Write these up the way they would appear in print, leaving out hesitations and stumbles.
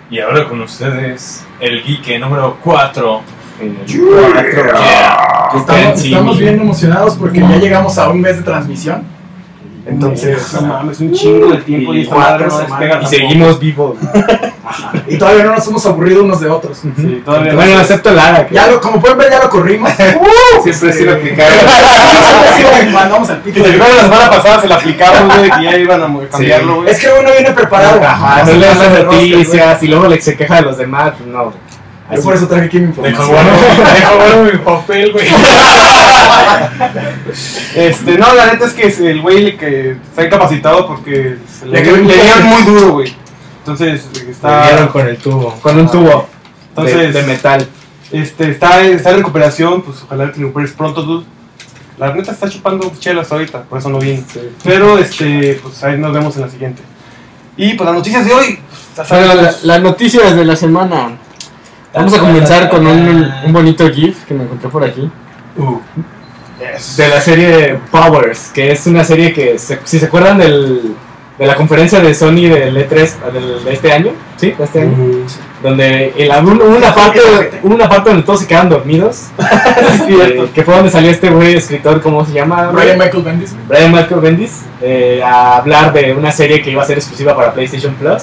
Y ahora con ustedes, el geek número 4. Estamos bien emocionados porque ya llegamos a un mes de transmisión. Entonces, no mames, un chingo de tiempo y esta madre no despega. Y seguimos vivos. Y todavía no nos hemos aburrido unos de otros. Sí, todavía Bueno, no. excepto Lara. Como pueden ver, ya lo corrimos. Siempre ha sido aplicado. Mandamos al pito. Que te recuerdo la semana pasada se la aplicamos, güey, que ya iban a cambiarlo, güey. Es que uno viene preparado. Ajá, no lees las noticias y luego se queja de los demás. No. Yo por eso traje aquí mi Dejo información. bueno mi papel, güey. No, la neta es que el güey que está incapacitado porque le dieron dieron muy duro, güey. Entonces, Me dieron con el tubo. Con un tubo. Entonces, de metal. está en recuperación, pues ojalá que lo recuperes pronto, dude. La neta está chupando chelas ahorita, por eso no vine. Sí. Pero, pues ahí nos vemos en la siguiente. Y pues las noticias de hoy. Pues, Las noticias de la semana. Vamos a comenzar con un bonito GIF que me encontré por aquí. De la serie Powers, que es una serie que, si se acuerdan de la conferencia de Sony del E3 de este año, ¿sí? De este año, donde hubo una parte donde todos se quedaban dormidos, que fue donde salió este güey escritor, ¿cómo se llama? Brian Michael Bendis. Brian Michael Bendis, a hablar de una serie que iba a ser exclusiva para PlayStation Plus.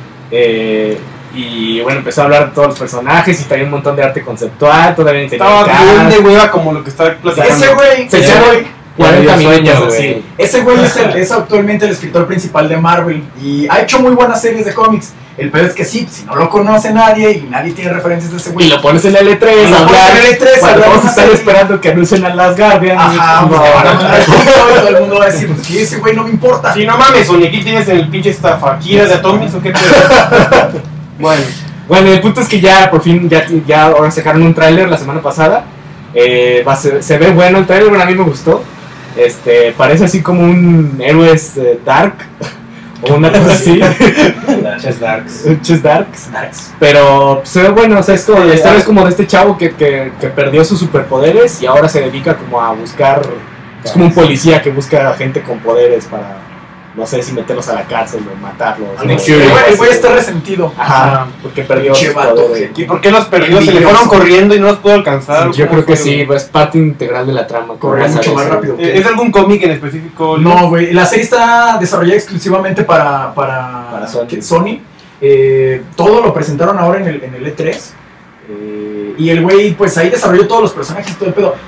Y bueno, empezó a hablar de todos los personajes y traía un montón de arte conceptual, todavía estaba bien de hueva como lo que está platicando. Ese güey, Se echaron 40 minutos güey. así. Ese güey es actualmente el escritor principal de Marvel y ha hecho muy buenas series de cómics. El peor es que sí, si no lo conoce nadie y nadie tiene referencias de ese güey. Y lo pones en el L3, cuando todos están esperando que anuncien a Last Guardian. Ajá, pues te van a mandar el pito y todo el mundo va a decir, pues que ese güey no me importa. Sí, no mames, Sony, aquí tienes el pinche estafaquira de Atomis o qué pedo. Bueno, el punto es que ya por fin, ya ahora sacaron un tráiler la semana pasada. Se ve bueno el tráiler, bueno, a mí me gustó. Parece así como un Héroes Dark o una cosa así. Chess Darks. Pero se ve bueno, o sea, la historia es como de este chavo que perdió sus superpoderes y ahora se dedica como a buscar. Es como un policía que busca a gente con poderes para, no sé si meterlos a la cárcel o matarlos. El güey está resentido. Ajá, porque perdió sus poderes. ¿Y por qué los perdió? ¿Se le fueron corriendo y no los pudo alcanzar? Yo creo que sí, es parte integral de la trama. Corre mucho más rápido. ¿Es algún cómic en específico? No, güey, la serie está desarrollada exclusivamente para Sony. Todo lo presentaron ahora en el E3. Y el güey, pues ahí desarrolló todos los personajes y todo el pedo.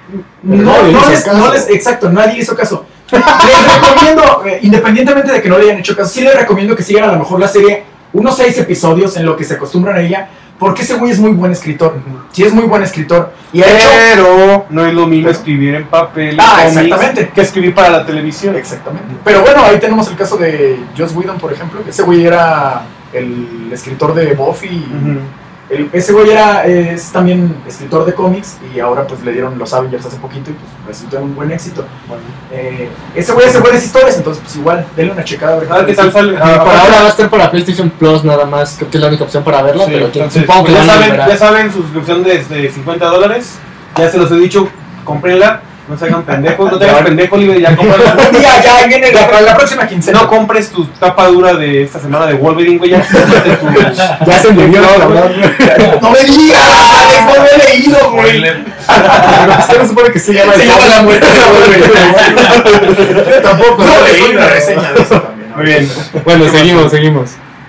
Exacto, nadie hizo caso. Les recomiendo, independientemente de que no le hayan hecho caso, sí les recomiendo que sigan a lo mejor la serie unos 6 episodios en lo que se acostumbran a ella, porque ese güey es muy buen escritor. Sí, es muy buen escritor. Pero no es lo mismo escribir en papel exactamente, que escribir para la televisión. Exactamente. Pero bueno, ahí tenemos el caso de Joss Whedon, por ejemplo. Ese güey era el escritor de Buffy. Ese güey es también escritor de cómics y ahora pues le dieron los Avengers hace poquito y pues resultó un buen éxito. Ese güey hace buenas historias, entonces pues igual, denle una checada. A ver qué tal sale. Por ahora va a estar para PlayStation Plus nada más, creo que es la única opción para verla, Sí, pero entonces, supongo que pues ya saben, suscripción de $50, ya se los he dicho, cómprenla. No se hagan pendejos, no te hagas pendejo, libre, ya cómprala. ya viene la próxima quincena. No compres tu tapa dura de esta semana de Wolverine, güey, ya se entendió, no me digas, no me he leído, güey. Es que no supone que se llama la muerte de Wolverine. Yo tampoco, no leí una reseña de eso también. Muy bien. Bueno, seguimos.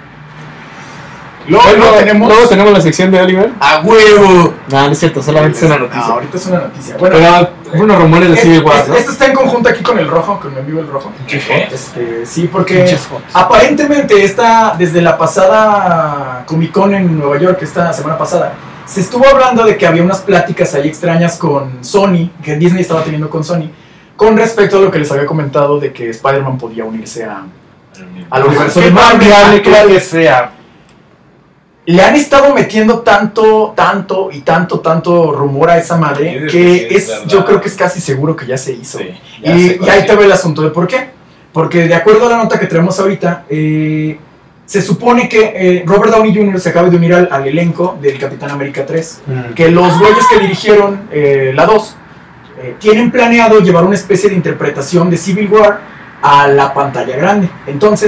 Luego tenemos la sección de Oliver. ¡A huevo! No, no es cierto, solamente es una noticia. Ahorita es una noticia. Bueno, pero unos rumores de Civil War, ¿no? Esto está en conjunto aquí con el rojo, con mi amigo el rojo. Sí, porque aparentemente desde la pasada Comic Con en Nueva York, esta semana pasada, se estuvo hablando de que había unas pláticas ahí extrañas con Sony, que Disney estaba teniendo con Sony, con respecto a lo que les había comentado de que Spider-Man podía unirse al universo de Marvel. Que sea. Le han estado metiendo tanto rumor a esa madre que yo creo que es casi seguro que ya se hizo. Sí, y ahí te ve el asunto de por qué. Porque de acuerdo a la nota que traemos ahorita, se supone que Robert Downey Jr. se acaba de unir al elenco del Capitán América 3. Que los güeyes que dirigieron la 2 tienen planeado llevar una especie de interpretación de Civil War a la pantalla grande. Entonces,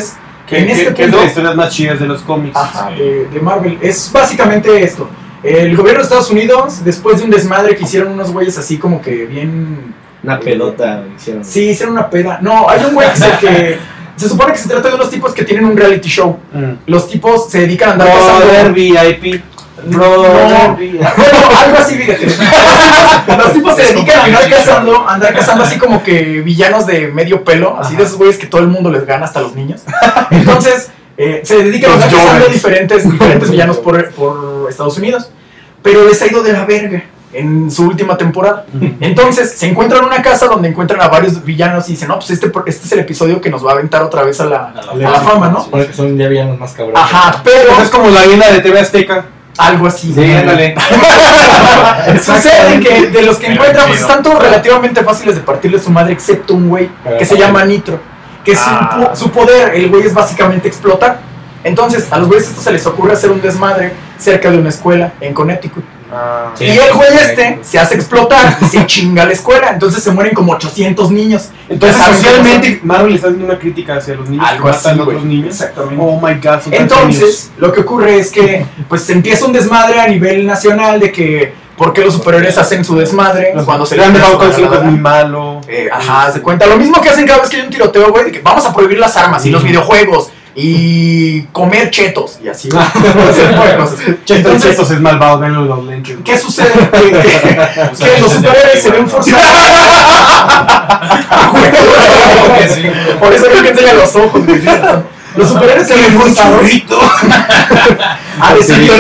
Que es de las historias más chidas de los cómics. Ajá, de Marvel. Es básicamente esto. El gobierno de Estados Unidos, después de un desmadre que hicieron unos güeyes así como que bien... Una pelota hicieron. Sí, hicieron una peda. No, hay un güey que se supone que se trata de unos tipos que tienen un reality show. Los tipos se dedican a andar cazando... VIP. Bueno, algo así, fíjate. Los tipos se dedican a andar cazando así como que villanos de medio pelo, así de esos güeyes que todo el mundo les gana, hasta los niños. Entonces, se dedican a andar cazando diferentes villanos por Estados Unidos. Pero les ha ido de la verga en su última temporada. Entonces, se encuentran en una casa donde encuentran a varios villanos y dicen, no, pues este es el episodio que nos va a aventar otra vez a la fama, ¿no? Porque son ya villanos más cabrones. Ajá, pero... Es como la viena de TV Azteca. Algo así. Sí, ándale. Sucede que de los que encuentran, pues están todos relativamente fáciles de partirle su madre, excepto un güey que se llama Nitro. Que su poder, el güey es básicamente explotar. Entonces, a los güeyes esto se les ocurre hacer un desmadre cerca de una escuela en Connecticut. Sí, y el güey se hace explotar y se chinga la escuela. Entonces se mueren como 800 niños. Entonces socialmente Marvel está haciendo una crítica hacia los niños algo que matan así, a otros niños. Exactamente. Oh my god. Entonces lo que ocurre es que pues se empieza un desmadre a nivel nacional de que ¿por qué los superhéroes hacen su desmadre? Cuando se han dejado con es muy malo. Ajá, se cuenta. Lo mismo que hacen cada vez que hay un tiroteo, güey, de que vamos a prohibir las armas y los videojuegos. Y comer chetos y así. Chetos es malvado, venlo los lentes. ¿Qué sucede? Que los superhéroes se ven forzados. Por eso creo que enseña los ojos. Los superhéroes se ven forzados. A decir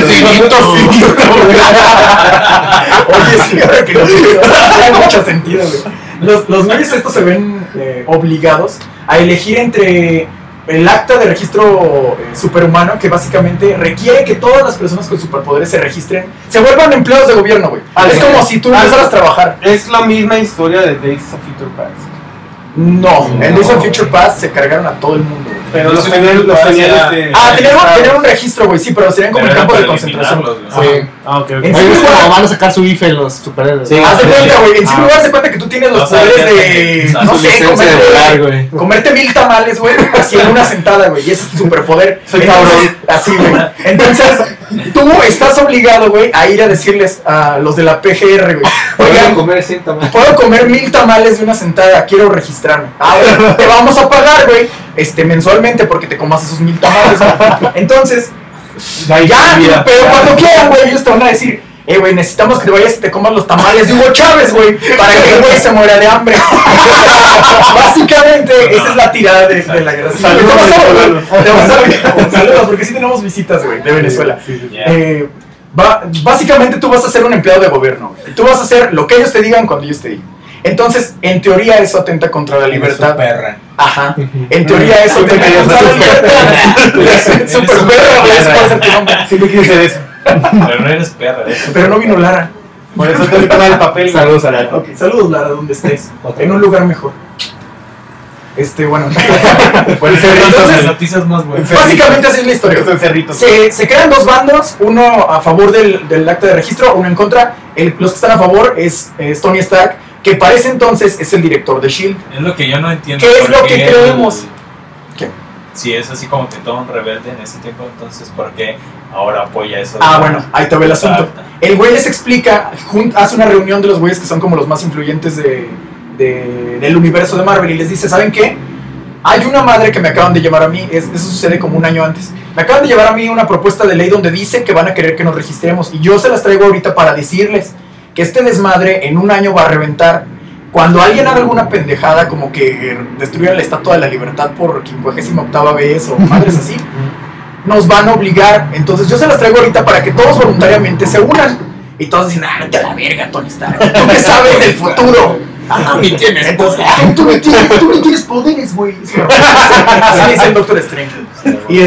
Oye, sí, ahora que lo digo, tiene mucho sentido, güey. Los niños estos se ven obligados a elegir entre el acta de registro superhumano, que básicamente requiere que todas las personas con superpoderes se registren, se vuelvan empleados de gobierno, güey. Es como si tú empezaras a trabajar. Es la misma historia de Days of Future Past. No, en Days of Future Past se cargaron a todo el mundo, güey. Pero los tenían tenían un registro, güey, sí, pero serían como en campos de concentración. Ok. En sí, van a sacar su IFE los superhéroes. Sí, haz de cuenta, güey. En sí, lugar de cuenta que tú tienes los poderes de, no sé, comerte 1000 tamales, güey, así en una sentada, güey. Y ese es tu superpoder. Soy cabrón. Así, güey. Entonces, tú estás obligado, güey, a ir a decirles a los de la PGR, güey. Oigan, comer 100 tamales. Puedo comer 1000 tamales de una sentada, quiero registrarme. A ver, te vamos a pagar, güey, mensualmente porque te comas esos 1000 tamales, güey. Entonces, ya, pero cuando quieran, güey, ellos te van a decir, güey, necesitamos que te vayas y te comas los tamales de Hugo Chávez, güey, para que el güey se muera de hambre. Básicamente, esa es la tirada de la guerra. Saludos, porque sí tenemos visitas, güey, de Venezuela. Básicamente tú vas a ser un empleado de gobierno, güey. Tú vas a hacer lo que ellos te digan cuando ellos te digan. Entonces, en teoría eso atenta contra la libertad. Ajá. En teoría eso atenta contra la libertad. Super perra, güey. Sí, me quieres hacer eso. Pero no eres perra. Pero no vino Lara. Por eso te voy a el papel. Saludos a Lara. Okay, saludos Lara, donde estés. En un lugar mejor. Bueno. Entonces, noticias más buenas. Básicamente así es la historia. Se crean dos bandos, uno a favor del acta de registro, uno en contra. Los que están a favor es Tony Stark, que para ese entonces es el director de S.H.I.E.L.D. Es lo que yo no entiendo. ¿Qué es lo que creemos? ¿Qué? Si es así como que todo un rebelde en ese tiempo, entonces ¿por qué ahora apoya eso? Bueno, ahí te ve el asunto. El güey les explica, hace una reunión de los güeyes que son como los más influyentes del universo de Marvel y les dice, ¿saben qué? Hay una madre que me acaban de llevar a mí, eso sucede como un año antes. Me acaban de llevar a mí una propuesta de ley donde dice que van a querer que nos registremos y yo se las traigo ahorita para decirles que este desmadre en un año va a reventar. Cuando alguien haga alguna pendejada como que destruya la Estatua de la Libertad por 58ª vez o madres así, nos van a obligar. Entonces yo se las traigo ahorita para que todos voluntariamente se unan. Y todos dicen, vete a la verga, Tony Stark, tú que sabes del futuro. Tú ni tienes poderes. Tú ni tienes poderes, güey. Así dice el Doctor Strange. Y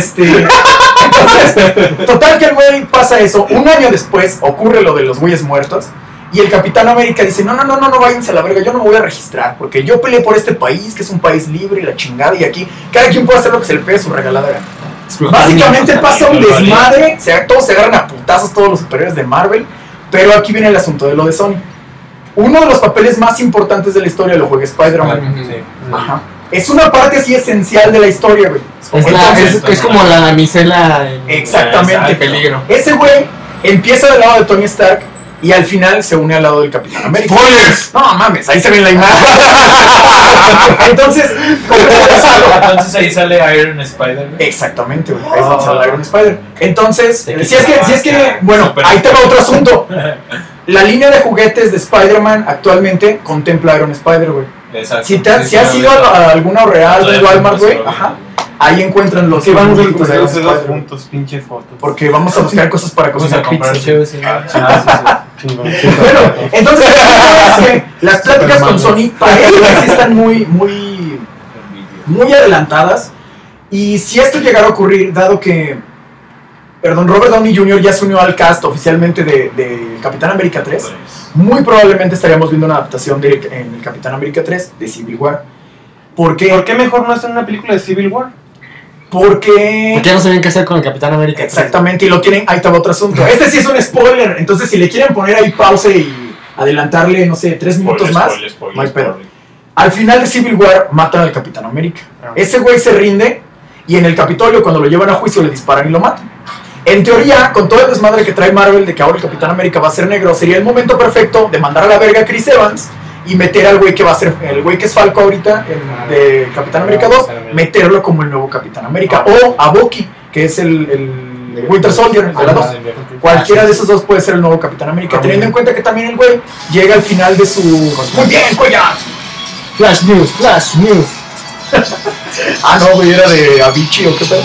entonces, total que el güey pasa eso. Un año después ocurre lo de los güeyes muertos. Y el Capitán América dice, no, váyanse a la verga, yo no me voy a registrar, porque yo peleé por este país, que es un país libre y la chingada, y aquí cada quien puede hacer lo que se le pegue su regalada gana. Básicamente pasa un desmadre, todos se agarran a putazos, todos los superhéroes de Marvel, pero aquí viene el asunto de lo de Sony. Uno de los papeles más importantes de la historia lo juega Spider-Man. Sí. Ajá. Es una parte así esencial de la historia, güey. Es como la damisela en Exactamente. peligro. Ese güey empieza del lado de Tony Stark y al final se une al lado del Capitán América. ¡Spoilers! No mames, ahí se ve la imagen. Entonces ahí sale Iron Spider. Exactamente, güey. Ahí es donde sale Iron Spider. Entonces, Te si es que, bueno, Super. ahí te va otro asunto. La línea de juguetes de Spider-Man actualmente contempla Iron Spider, güey. Exacto. Si has ido a alguna real de Walmart, güey, ajá, ahí encuentran los Que vamos a muñequitos de Iron los Spider, güey. juntos, pinches fotos. Porque vamos a buscar cosas para Vamos a cocinar comprar pizza. chéves. Chingón. Bueno, entonces es que las pláticas con Sony parece que sí están muy adelantadas. Y si esto llegara a ocurrir, dado que Robert Downey Jr. ya se unió al cast oficialmente de Capitán América 3, muy probablemente estaríamos viendo una adaptación en el Capitán América 3 de Civil War. ¿Por qué mejor no hacen una película de Civil War? Porque ¿Por qué no sabían qué hacer con el Capitán América? exactamente, y lo tienen, ahí está otro asunto. Este sí es un spoiler, entonces si le quieren poner ahí pausa y adelantarle, no sé, 3 minutos más, no hay pedo. Al final de Civil War matan al Capitán América. Ese güey se rinde y en el Capitolio, cuando lo llevan a juicio, le disparan y lo matan. En teoría, con todo el desmadre que trae Marvel de que ahora el Capitán América va a ser negro, sería el momento perfecto de mandar a la verga a Chris Evans y meter al güey que va a ser el güey que es Falco ahorita de Capitán América 2, meterlo como el nuevo Capitán América, o a Bucky, que es el Winter Soldier, el de la 2. Cualquiera de esos dos puede ser el nuevo Capitán América, teniendo en cuenta que también el güey llega al final de su... ¡Muy bien, Coya! Flash News. Ah, no, güey, era de Avicii o qué pedo.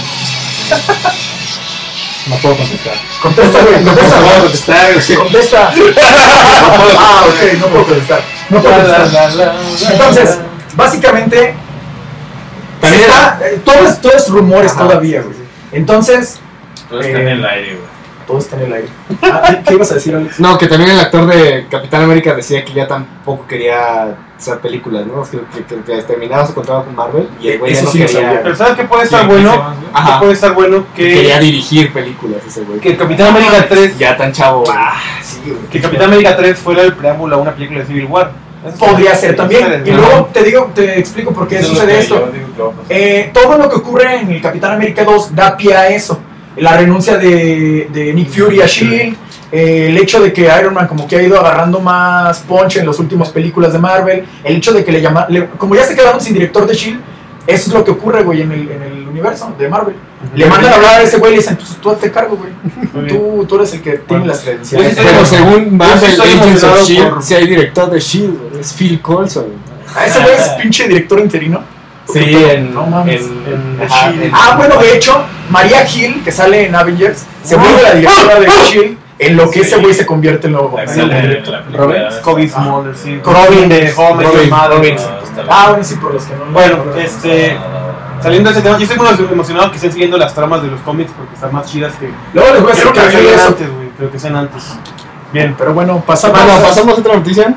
No puedo contestar. Contesta, güey, contesta. No puedo contestar. Contesta. Ah, ok, no puedo contestar. No puedo contestar. Entonces, básicamente, También todo es rumores todavía, güey. Entonces, Todo está en el aire, güey. todo está en el aire. ¿Qué ibas a decir, Alex? No, que también el actor de Capitán América decía que ya tampoco quería hacer películas, ¿no? Que terminaba su contrato con Marvel y el güey ya Eso no sí lo quería. sabía. Pero ¿sabes qué puede estar Sí, bueno? Chris Evans, Ajá. Que puede estar bueno Quería dirigir películas ese güey. que Capitán América 3 Ya tan chavo. Sí, güey. que Capitán América 3 fuera el preámbulo a una película de Civil War. Eso Podría está- ser también. está- Y luego te explico por qué Eso es lo sucede que esto. yo digo que va a pasar. Todo lo que ocurre en el Capitán América 2 da pie a eso. La renuncia de Nick Fury a S.H.I.E.L.D., el hecho de que Iron Man como que ha ido agarrando más punch en las últimas películas de Marvel, el hecho de que como ya se quedaron sin director de S.H.I.E.L.D., eso es lo que ocurre, güey, en el universo de Marvel. Le mandan a hablar a ese güey y le dicen, pues tú hazte cargo, güey. Tú eres el que tiene las credenciales. Pues, Pero según Marvel estoy Agents of emocionado S.H.I.E.L.D., por- si hay director de S.H.I.E.L.D., güey, es Phil Coulson. ¿A ese güey es pinche director interino? Sí, No mames. ajá, Bueno, de hecho, Maria Hill, que sale en Avengers, se vuelve la directora de S.H.I.E.L.D., en lo que ese güey se convierte en nuevo. Excelente, la película Robin, está- Scobie Smulders, sí. Robin de Home Robin, Robin. Bueno, sí, por los que no lo Bueno, saliendo de ese tema, yo estoy muy emocionado que estén siguiendo las tramas de los cómics porque están más chidas que Luego les voy a hacer creo un que review de sean eso. antes, güey. Creo que sean antes. Bien. Pero bueno, pasamos. Bueno, pasamos a otra noticia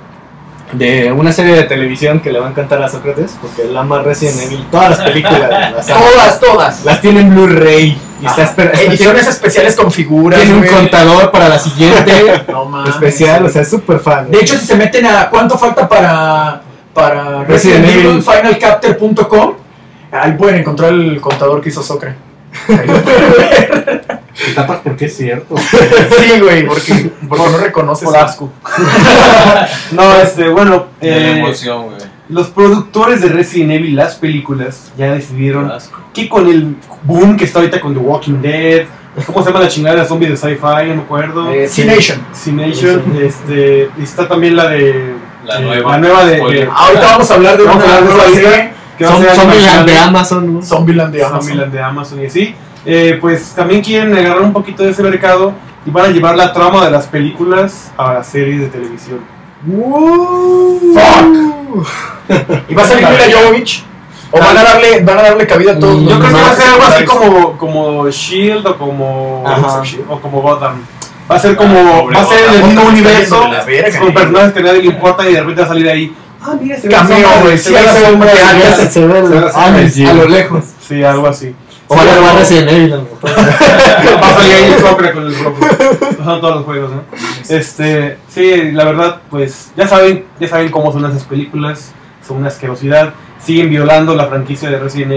de una serie de televisión que le va a encantar a Sócrates porque él ama Resident Evil, todas las películas, Todas. las tiene en Blu-ray y está Ediciones especiales con figuras. tiene un güey. contador para la siguiente No mames. especial, o sea, es súper fan. De hecho, si se meten a cuánto falta para Resident Resident Evil Evil. finalcapter.com, ahí pueden encontrar el contador que hizo Socrates. Ahí lo pueden ver. Te tapas porque es cierto. Sí, güey, porque no reconoces. Por asco. No, bueno, De la emoción, güey. los productores de Resident Evil, las películas, ya decidieron Asco. que con el boom que está ahorita con The Walking Dead, ¿cómo se llama la chingada de la zombie de sci-fi? No me acuerdo. C-Nation. C-Nation, y está también la de... La la nueva. de... Spoiler. Ahorita vamos a hablar de Vamos a una hablar de nueva esa serie, que va a ser Zombieland animación. de Amazon, ¿no? Zombieland de Amazon. Zombieland de Amazon y así. Pues también quieren agarrar un poquito de ese mercado y van a llevar la trama de las películas a las series de televisión. ¿Y va a salir Mila Jovovich? ¿O van a darle cabida a todos? Yo creo que va a ser algo así como como Shield o como Ajá. Gotham. Va a ser como va a ser en el mismo universo La verga, con personajes que a nadie le importa y de repente va a salir ahí. Ah, mira, se ve Cameo, la sombra, güey, se sí, ve la hay sombra de sombra, Alias. Se ve Se ve a lo lejos. Sí, algo así. O van a Sí, jugar pero- Resident Evil, a lo mejor. Va a salir ahí el Socra con el rojo. Son todos los juegos, ¿no? Sí, la verdad, pues ya saben cómo son esas películas, son una asquerosidad, siguen violando la franquicia de Resident Evil,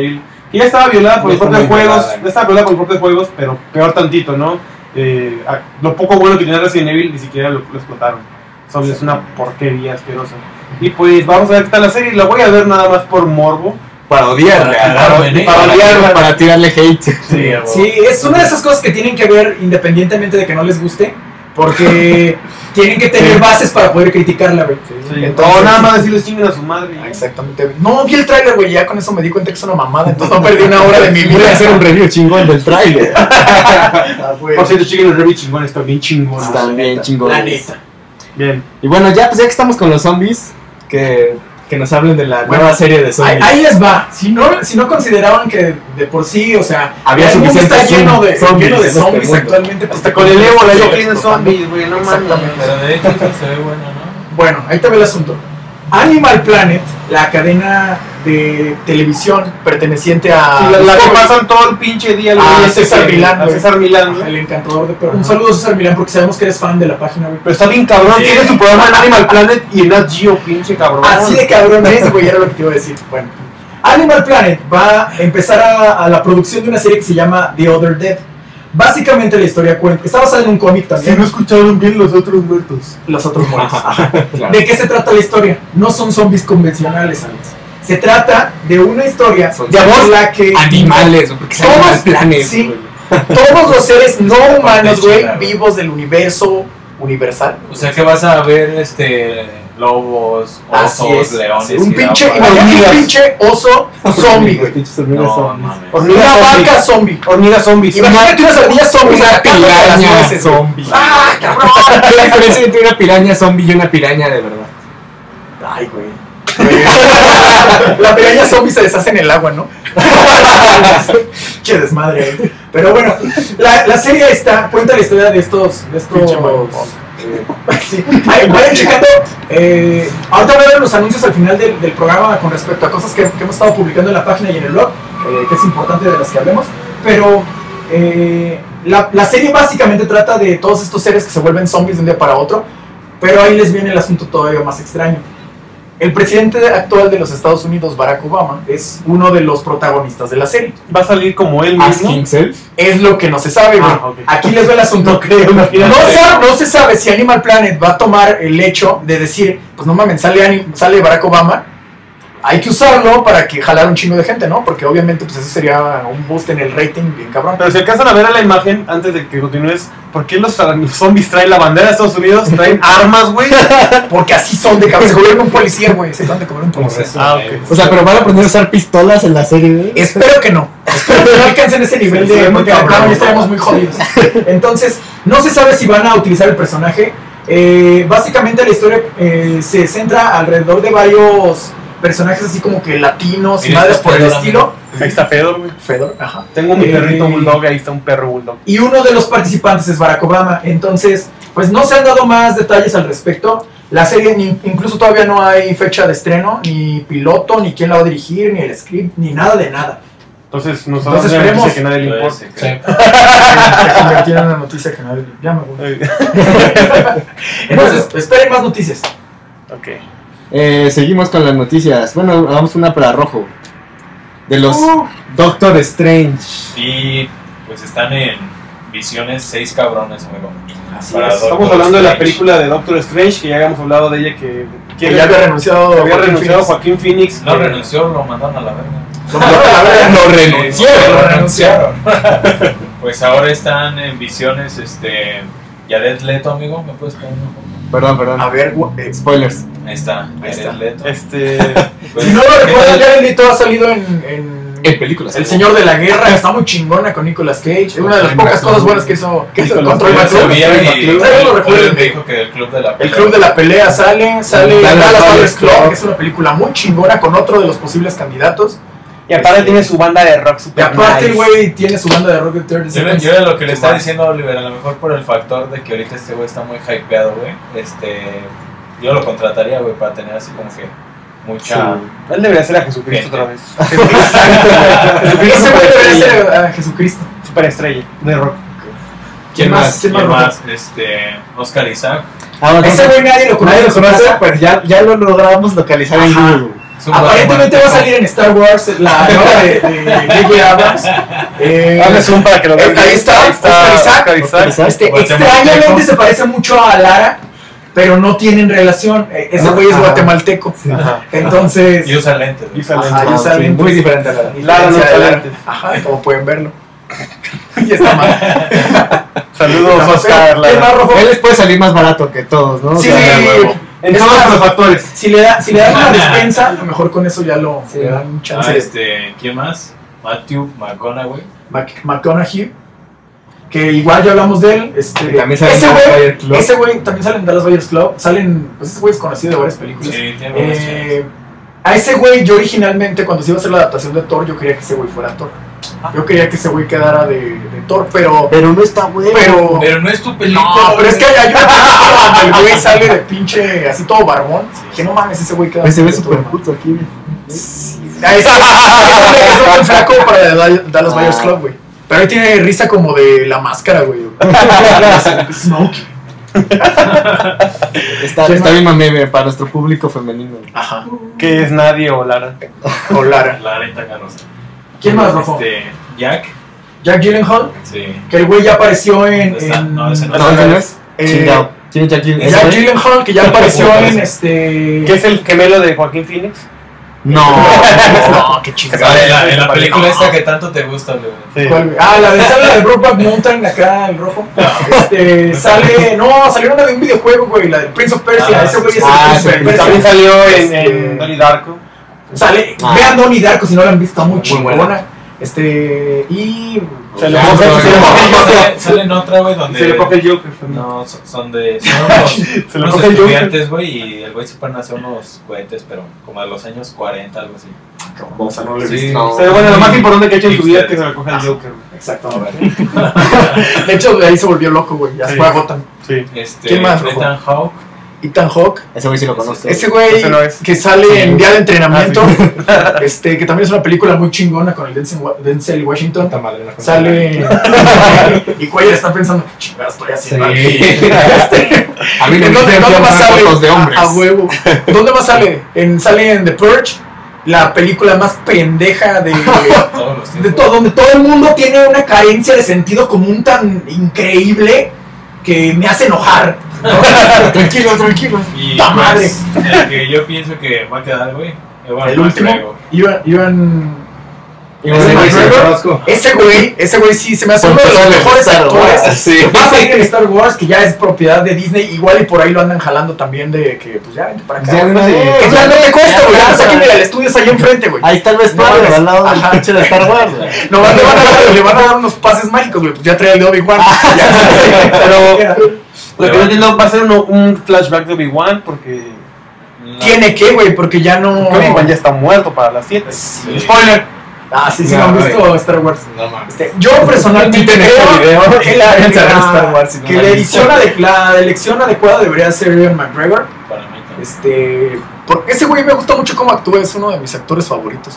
que ya estaba violada por Ya los está propios muy juegos, violada. ya estaba violada por los propios juegos, pero peor tantito, ¿no? Lo poco bueno que tenía Resident Evil ni siquiera lo explotaron. Solo es una porquería asquerosa. Y pues vamos a ver qué tal la serie, la voy a ver nada más por morbo. Para odiarla. Para odiarla. Para tirarle hate. Sí, es una de esas cosas que tienen que ver independientemente de que no les guste, porque tienen que tener bases para poder criticarla, güey. Entonces, No, nada más decirles chinguen a su madre. Exactamente, güey. No vi el tráiler, güey, ya con eso me di cuenta que es una mamada, entonces no perdí una hora de mi Voy a vida. hacer un review chingón del trailer. Ah, güey. Por cierto, chinguen el review chingón, está bien chingón. Están bien chingones. La neta. Bien. Y bueno, ya que estamos con los zombies, que nos hablen de la nueva serie de zombies. Ahí les va. Si no consideraban que de por sí, o sea, Había el mundo está suficientes lleno de zombies zombies, en este mundo. actualmente. Pues, Hasta con el ébola ya tienen Exactamente. zombies, güey, no mames. Exactamente. Pero de hecho eso se ve bueno, ¿no? Bueno, ahí te ve el asunto. Animal Planet, la cadena de televisión perteneciente a... Sí, la que pasan todo el pinche día el a güey ese César que- Milán, a güey. César Milán, ¿no? El encantador de perros. Un saludo a César Milán porque sabemos que eres fan de la página, güey. Pero está bien cabrón, Sí. tiene su programa en Animal Planet y en Nat Geo, pinche cabrón. Así de cabrón es, güey, era lo que te iba a decir. Bueno, Animal Planet va a empezar a la producción de una serie que se llama The Other Dead. Básicamente la historia cuenta, está basada en un cómic también. escucharon bien los otros muertos. Los otros muertos. Ajá. Claro. ¿De qué se trata la historia? No son zombies convencionales, Alex. Se trata de una historia Son de amor la que Animales, porque son Todos- Animal Planet. sí. güey. todos los seres no humanos, güey, Chingada. vivos del universo universal. O sea que vas a ver lobos, Así osos, es. leones. Un y pinche, jaguares. imagínate un pinche oso zombie, güey. Pinches hormigas No, zombies. mames. Hormigas Una zombies. vaca zombie. Hormigas zombies. Imagínate unas ardillas zombies Una atacándote a las piraña nueces, güey. zombie. ¡Ah, cabrón! ¿Qué diferencia entre una piraña zombie y una piraña de verdad? Ay, güey. La piraña zombie se deshace en el agua, ¿no? Che desmadre, güey. Pero bueno, la serie esta cuenta la historia de estos Pinche maricón. sí. Ahí, vayan checando. Ahorita voy a ver los anuncios al final del programa con respecto a cosas que hemos estado publicando en la página y en el blog, que es importante de las que hablemos. Pero la serie básicamente trata de todos estos seres que se vuelven zombies de un día para otro. Pero ahí les viene el asunto todavía más extraño. El presidente actual de los Estados Unidos, Barack Obama, es uno de los protagonistas de la serie. Va a salir como él Ask mismo. himself. Es lo que no se sabe, güey. Ah, ok. Aquí les va el asunto. No creo, imagínate. No se sabe si Animal Planet va a tomar el hecho de decir, pues no mames, sale Barack Obama, hay que usarlo para que jalar un chingo de gente, ¿no? Porque obviamente pues eso sería un boost en el rating bien cabrón. Pero si alcanzan a ver a la imagen, antes de que continúes, ¿por qué los zombies traen la bandera de Estados Unidos? Traen armas, güey. Porque así son de cabrón. Se convierten en un policía, güey. Se van de comer un Como policía. eso, Ah, güey. ok. O sea, pero van a aprender a usar pistolas en la serie. güey. Espero que no. Espero que no alcancen ese nivel Sí, de... muy Porque cabrón, claro, ya ¿no? estaríamos muy jodidos. Entonces, no se sabe si van a utilizar el personaje. Básicamente la historia se centra alrededor de varios personajes así como que latinos y Mira, madres está por el Fedor, estilo. Ahí está Fedor, güey. Fedor, ajá. Tengo mi perrito Eh, bulldog, ahí está un perro bulldog. Y uno de los participantes es Barack Obama. Entonces, pues no se han dado más detalles al respecto. La serie, incluso todavía no hay fecha de estreno, ni piloto, ni quién la va a dirigir, ni el script, ni nada de nada. Entonces nosotros Entonces, ya esperemos. dice que nadie le Puede importa. ser que- Se convirtió en una noticia que nadie... Ya me voy. Entonces, esperen más noticias. Ok. Seguimos con las noticias. Bueno, vamos una para Rojo. De los Doctor Strange. Y pues están en visiones 6 cabrones, amigo. Así Para es. Doctor Estamos hablando de la Strange. película de Doctor Strange, que ya habíamos hablado de ella, que Que ya había renunciado. que había Joaquín renunciado Phoenix. Joaquín Phoenix. No que- renunció, lo mandaron a la verga. Lo mandaron a la verga. Lo renunciaron. Lo renunciaron. Pues ahora están en visiones, Jared Leto, amigo, ¿me puedes poner un ojo? Perdón. A ver, Spoilers. Ahí está, Ahí está. Jared Leto. Pues, si no lo recuerdan, ¿qué tal? Jared Leto ha salido en En películas. El Señor de la Guerra. Está muy chingona con Nicolas Cage. Es una de las pocas cosas buenas que hizo Nicolas Control Cage. Mature. Sabía y Todavía lo recuerdo. me dijo que el club de la El Club de la Pelea sale Dallas Dallas Buyers Buyers Club, Club. que es una película muy chingona con otro de los posibles candidatos. Y aparte tiene su banda de rock Y super aparte el nice. güey tiene su banda de rock de 30 Yo Seconds. era lo que le estaba diciendo a Oliver, a lo mejor por el factor de que ahorita este güey está muy hypeado, güey. Yo lo contrataría, güey, para tener así como que mucha... Él debería ser a Jesucristo Gente. otra vez. Ese güey debería ser a Jesucristo. Superestrella de rock. ¿Quién más? ¿Quién ¿Quién más? Oscar Isaac. Ese güey nadie lo conoce. Nadie lo en su conoce, casa. pero ya lo logramos localizar en Ajá. Google. Aparentemente va a salir en Star Wars la nueva de J.J. Abrams. Hazle zoom para que lo vean. Ahí está Oscar Isaac. Extrañamente se parece mucho a Lara, pero no tienen relación. Ese güey es guatemalteco. Entonces. Y usa lentes. Usa lentes. Muy diferente a Lara. Lara no usa lentes. Ajá, como pueden verlo. Y está mal. Saludos, Oscar. Él les puede salir más barato que todos, ¿no? Sí, en todos los factores. Si le dan una despensa, a lo mejor con eso ya le dan un chance. ¿Quién más? Matthew McConaughey. McConaughey. Que igual ya hablamos de él. También sale en Dallas Buyers Club. Ese güey también sale en Dallas Buyers Club. Pues ese güey es conocido de varias películas. Sí, tiene varias a ese güey, yo originalmente, cuando se iba a hacer la adaptación de Thor, yo quería que ese güey fuera Thor. Yo quería que ese güey quedara de Thor, pero no está bueno. Pero no es tu película. No, pero es que hay una película donde el güey sale de pinche así todo barbón. Que no mames, ese güey queda. Se ve súper puto aquí. Es un flaco para Dallas Buyers Club, güey. Pero ahí tiene risa como de La Máscara, güey. Smokey. Está bien mame para nuestro público femenino. Ajá. Que es Nadie o Lara. O Lara. Larita Canosa. ¿Quién más, Rofo? Jack Gyllenhaal. Sí. Que el güey ya apareció en. No, ese no es. Chingado. ¿Quién es Jack Gyllenhaal? Jack Gyllenhaal, que ya apareció en ¿Qué es el gemelo de Joaquín Phoenix? No, qué chingado. En la película esta que tanto te gusta, güey. Sí. ¿Cuál, güey? La de Brokeback Mountain, acá el rojo. Salió una de un videojuego, güey, la de Prince of Persia. Ese güey es el Prince of Persia. También salió en Donnie Darko. Vean Donnie Darko si no la han visto, está muy chingona. Y sale en otra, güey, donde se le coge el Joker. no, son unos estudiantes, güey, y el güey se ponen a hacer unos cohetes, pero como de los años 40, algo así. O sea, no lo he Sí. visto. Bueno, lo más importante que ha hecho en su vida es que se le coge el Joker. Exactamente. De hecho, de ahí se volvió loco, güey. Ya se fue a Gotham. Sí. ¿Quién más, rojo? Ethan Hawke. Ese güey sí lo conozco. Ese güey que sale en Día de Entrenamiento, que también es una película muy chingona con el Denzel Washington. Sale y güey está pensando, ¿qué chingadas estoy haciendo aquí? A mí ¿Dónde más sale? de hombres. A huevo. ¿Dónde más sale? Sale en The Purge, la película más pendeja de todo, donde todo el mundo tiene una carencia de sentido común tan increíble que me hace enojar. ¿No? Tranquilo. Y ¡La madre! El que yo pienso que va a quedar, güey. El último, Ivan McGregor. Ese güey sí se me hace uno de los mejores actores. Va a salir en Star Wars, que ya es propiedad de Disney. Igual y por ahí lo andan jalando también de que, pues ya, vente para acá. No te cuesta, güey. O sea, que mira, el estudio está ahí enfrente, güey. Ahí está el vestuario, al lado del pinche de Star Wars. No, le van a dar unos pases mágicos, güey. Pues ya trae el de Obi-Wan. Pero lo que no entiendo va a ser un flashback de Obi-Wan porque ¿Tiene que, güey? Porque ya no. Obi-Wan ya está muerto para las 7. Spoiler. Sí, no han visto Star Wars. No mames. Yo personalmente creo que la elección adecuada debería ser Ian McGregor. Para mí también. Porque ese güey me gusta mucho cómo actúa, es uno de mis actores favoritos.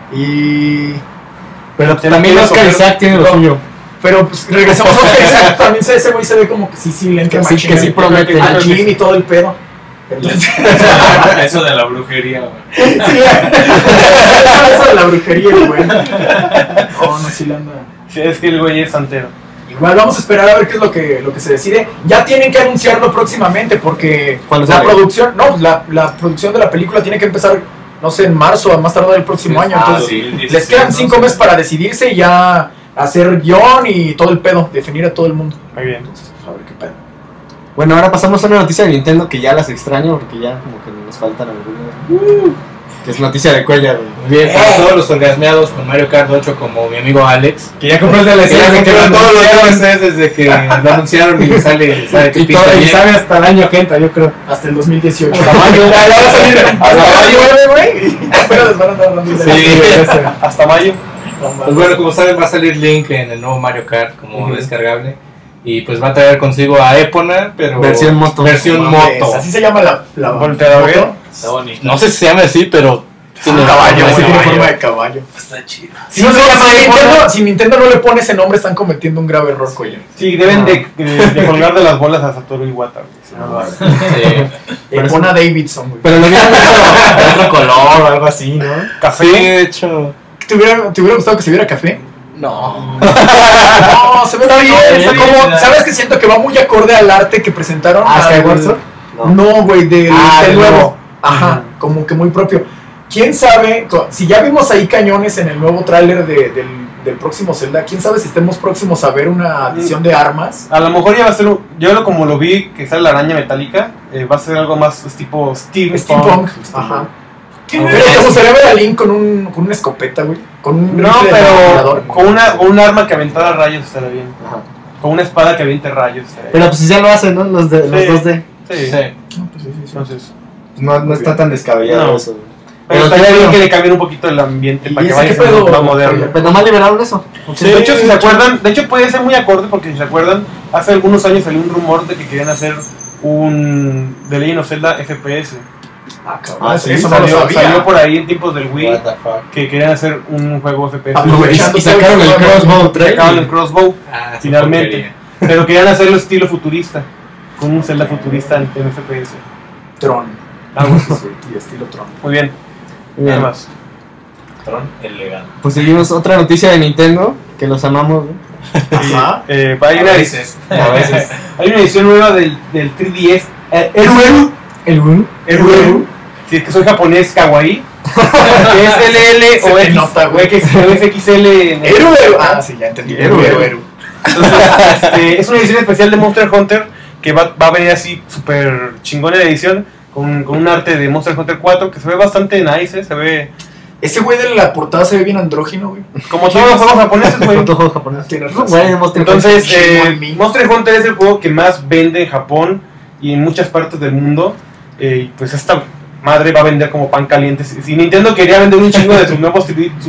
Pero también Oscar Isaac tiene lo suyo. Pero pues regresamos a Oscar Isaac, también ese güey se ve como que sí le entra machín. Que sí promete. Al gym y todo el pedo. Entonces, eso de la brujería, güey. Sí, eso de la brujería, güey. No, sí le anda. Sí, es que el güey es santero. Igual vamos a esperar a ver qué es lo que se decide. Ya tienen que anunciarlo próximamente porque la producción de la película tiene que empezar, no sé, en marzo, a más tardar el próximo año. Entonces, les quedan 5 meses para decidirse y ya hacer guión y todo el pedo, definir a todo el mundo. Muy bien. Entonces, pues, a ver qué pedo. Bueno, ahora pasamos a una noticia de Nintendo que ya las extraño porque ya como que nos faltan algunas. Que es noticia de Cuella, güey. Bien, para todos los orgasmeados con Mario Kart 8 como mi amigo Alex. Que ya compró el DLC, que todos los días desde que lo anunciaron y sale y sabe hasta el año que entra, yo creo. Hasta el 2018. Hasta mayo. Hasta mayo, güey. Pero les van a andar hablando de Sí, hasta mayo. Pues bueno, como saben, va a salir Link en el nuevo Mario Kart como descargable. Y pues va a traer consigo a Epona, pero versión moto. Así se llama la volteador. Está bonito. No sé si se llama así, pero Tiene un caballo, sí, tiene forma de caballo. Está chido. Si Nintendo no le pone ese nombre, están cometiendo un grave error, coño. Sí, deben de colgar de las bolas a Satoru Iwata, güey. Si no lo hacen. Pon a Davidson, güey. Pero lo hubieran hecho de otro color o algo así, ¿no? Café. de hecho. ¿Te hubiera gustado que se viera café? No. No, se ve bien. bien, Como, bien. ¿sabes qué siento que va muy acorde al arte que presentaron? ¿Ah, al- Skyward Sword? No, güey, del del nuevo. nuevo. Ajá, como que muy propio. ¿Quién sabe? Si ya vimos ahí cañones en el nuevo tráiler del próximo Zelda, ¿quién sabe si estemos próximos a ver una adición de armas? A lo mejor ya va a ser, como lo vi, que sale la araña metálica, va a ser algo más tipo Steampunk. Ajá. ¿Quién Pero es? te gustaría ver a Link con una escopeta, güey. Con un No, rifle de pero francotirador. con un arma que aventara rayos estaría bien. Ajá. Con una espada que aviente rayos estaría Pero pues si ya lo hacen, ¿no? Los 2D. bien. Sí. No, pues sí, sí, sí. Entonces, No está tan descabellado No. eso. pero estaría bien que le cambien un poquito el ambiente ¿Y para que ese vaya qué siendo pedo? más moderno. Pues nomás liberaron eso. De hecho, si se acuerdan, puede ser muy acorde porque si se acuerdan, hace algunos años salió un rumor de que querían hacer un The Legend of Zelda FPS. Ah, cabrón, Ah, sí, eso no lo sabía. Salió por ahí en tiempos del Wii What the fuck. que querían hacer un juego FPS. Aprovechando Y sacaron el Crossbow Sacaron el Crossbow, Ah, esa finalmente. porquería. Pero querían hacerlo estilo futurista, con un Zelda futurista en FPS. Tron. Algo así. Y estilo Tron. Muy bien, Bien. nada más. Tron elegante. Pues seguimos otra noticia de Nintendo, que los amamos, ¿no? Ajá. Hay A una, veces. A veces. hay una edición nueva del 3DS. El Wii. Eru. Si es que soy japonés, kawaii. Que es LL Se o te X, nota, o güey. XL. en el- Eru. Ah, sí, ya entendí. Eru. Entonces, es una edición especial de Monster Hunter que va a venir así súper chingona de edición con un arte de Monster Hunter 4 que se ve bastante nice, se ve Ese güey de la portada se ve bien andrógino, güey. como todos los juegos japoneses, güey. Otro juego japonés. Tienes Güey, razón. Monster Entonces, Shimon-mi. Monster Hunter es el juego que más vende en Japón y en muchas partes del mundo. Pues esta madre va a vender como pan caliente. Si Nintendo quería vender un chingo de sus nuevos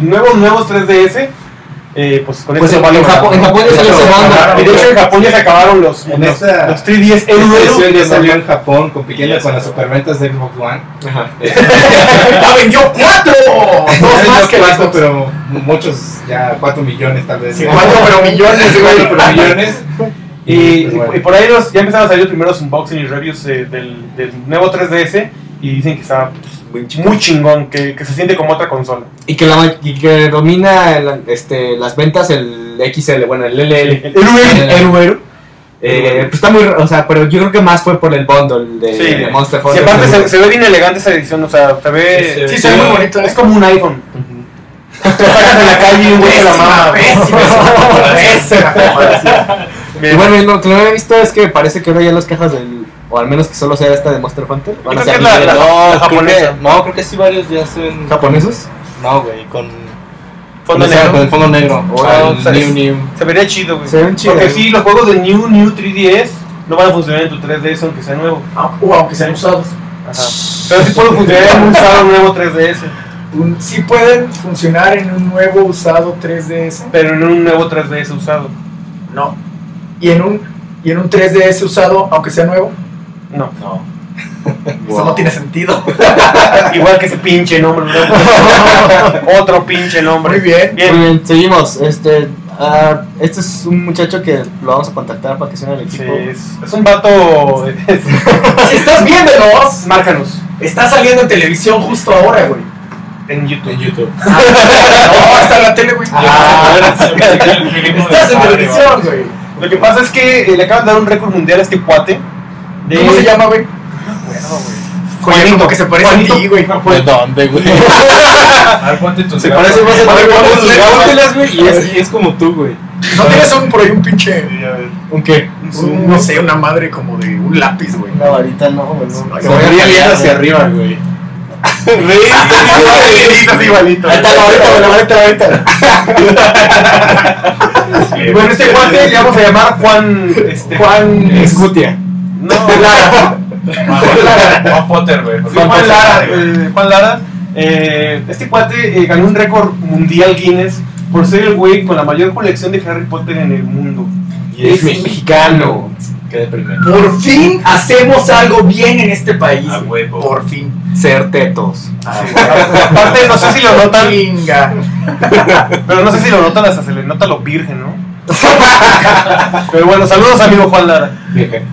3DS, pues con Pues esto en Japón ya salió segunda. Y de hecho en Japón ya se acabaron los En esta- 3DS Esta edición ya salió Eru. en Japón, compitiendo con las superventas de Xbox One. Ajá. ¡Ya vendió 4! No Dos más que cuatro, las pero muchos, ya 4 millones tal vez. 4 pero millones, güey. 4 pero millones. Y Pues bueno. por ahí ya empezaron a salir los primeros unboxing y reviews del nuevo 3DS y dicen que está pues, muy chingón, que se siente como otra consola. Y que que domina las ventas el XL, bueno, el LL. El Pues está muy, o sea, pero yo creo que más fue por el bundle de Monster Sí, Hunter. aparte se ve bien elegante esa edición, o sea, se ve... Sí, se ve muy bonito. Es como un iPhone. Lo sacas en la calle y un güey se la mama. Y bueno, lo que no he visto es que parece que ahora ya las cajas o al menos que solo sea esta de Monster Hunter, van a creo ser que es la No, japonesa. creo que sí varios ya son japonesos. No, güey, con Fondo o sea, negro. con el fondo negro. O Ah, el o sea, New. Se vería chido, güey. Se ven chidos. Porque sí, los juegos de New 3DS no van a funcionar en tu 3DS aunque sea nuevo. O aunque sean usados. Ajá. Pero sí pueden funcionar en un usado nuevo 3DS. Sí pueden funcionar en un nuevo usado 3DS. Pero en un nuevo 3DS usado. No. Y en un 3DS usado, aunque sea nuevo. No. No. Eso no tiene sentido. Igual que ese pinche nombre, ¿no? Otro pinche nombre. Muy bien. Muy Bien. bien, seguimos. Este es un muchacho que lo vamos a contactar para que sea el Sí, equipo. es un vato. Si estás viéndonos, Márcanos está saliendo en televisión justo ahora, güey. en YouTube. En YouTube. No, está en la tele, güey. Estás en televisión, güey. Lo que pasa es que le acaban de dar un récord mundial a este cuate. ¿Cómo se llama, güey? Oye, como que se parece a ti, güey. ¿De dónde, güey? A ver, ponte tus Se gafas. parece más a A ver, ti. Póntelas, güey, y es como tú, güey. ¿No tienes por ahí un pinche... ¿Un qué? no sé, una madre como de un lápiz, güey? Una varita, no, güey. No. Se Se veía bien hacia arriba, güey. Estás igualito. Ahí está la varita. Bueno, este cuate le vamos a llamar Juan. Juan Escutia. No, Lara. Juan Potter, güey. Sí, Juan Lara. Juan Lara. Este cuate ganó un récord mundial Guinness por ser el güey con la mayor colección de Harry Potter en el mundo. Y es mexicano. Qué deprimente. Por fin hacemos algo bien en este país. A huevo. Por fin. Ser tetos. Aparte, no sé si lo notan, Chinga. pero no sé si lo notan, hasta se le nota lo virgen, ¿no? Pero bueno, saludos amigo Juan Lara. Bien.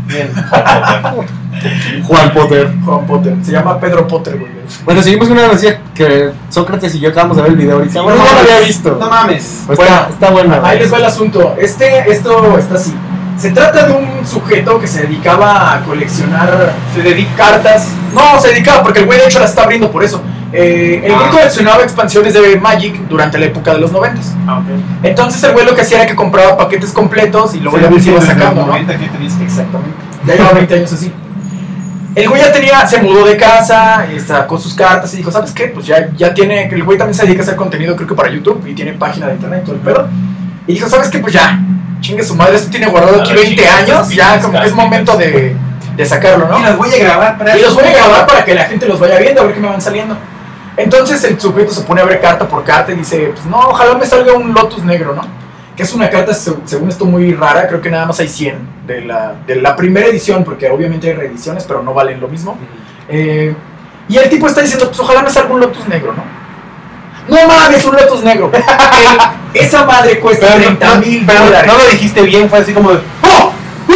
Juan Potter. Juan Potter. Se llama Pedro Potter, güey. Bueno, seguimos con una noticia que Sócrates y yo acabamos de ver el video ahorita. Sí, Bueno, no lo había visto. No mames. Pues Bueno, está bueno. Ahí les va el asunto. Esto está así. Se trata de un sujeto que se dedicaba a coleccionar cartas. No, se dedicaba porque el güey de hecho las está abriendo por eso. El güey coleccionaba expansiones de Magic durante la época de los 90s. Entonces el güey lo que hacía era que compraba paquetes completos y luego ya los iba sacando, ¿no? Exactamente. Ya lleva 20 años así. El güey se mudó de casa, sacó sus cartas y dijo, ¿sabes qué? Pues ya tiene, el güey también se dedica a hacer contenido creo que para YouTube y tiene página de internet y todo el pedo. Y dijo, ¿sabes qué? Pues ya, chingue su madre, esto tiene guardado aquí 20 años, ya como que es momento de sacarlo, ¿no? Y los voy a grabar para que la gente los vaya viendo, a ver qué me van saliendo. Entonces el sujeto se pone a ver carta por carta y dice, pues no, ojalá me salga un Lotus negro, ¿no? Que es una carta, según esto, muy rara, creo que nada más hay 100 de la primera edición, porque obviamente hay reediciones, pero no valen lo mismo. Y el tipo está diciendo, pues ojalá me salga un Lotus negro, ¿no? No mames, un Lotus negro. Esa madre cuesta $30,000. No lo dijiste bien, fue así como de ¡oh!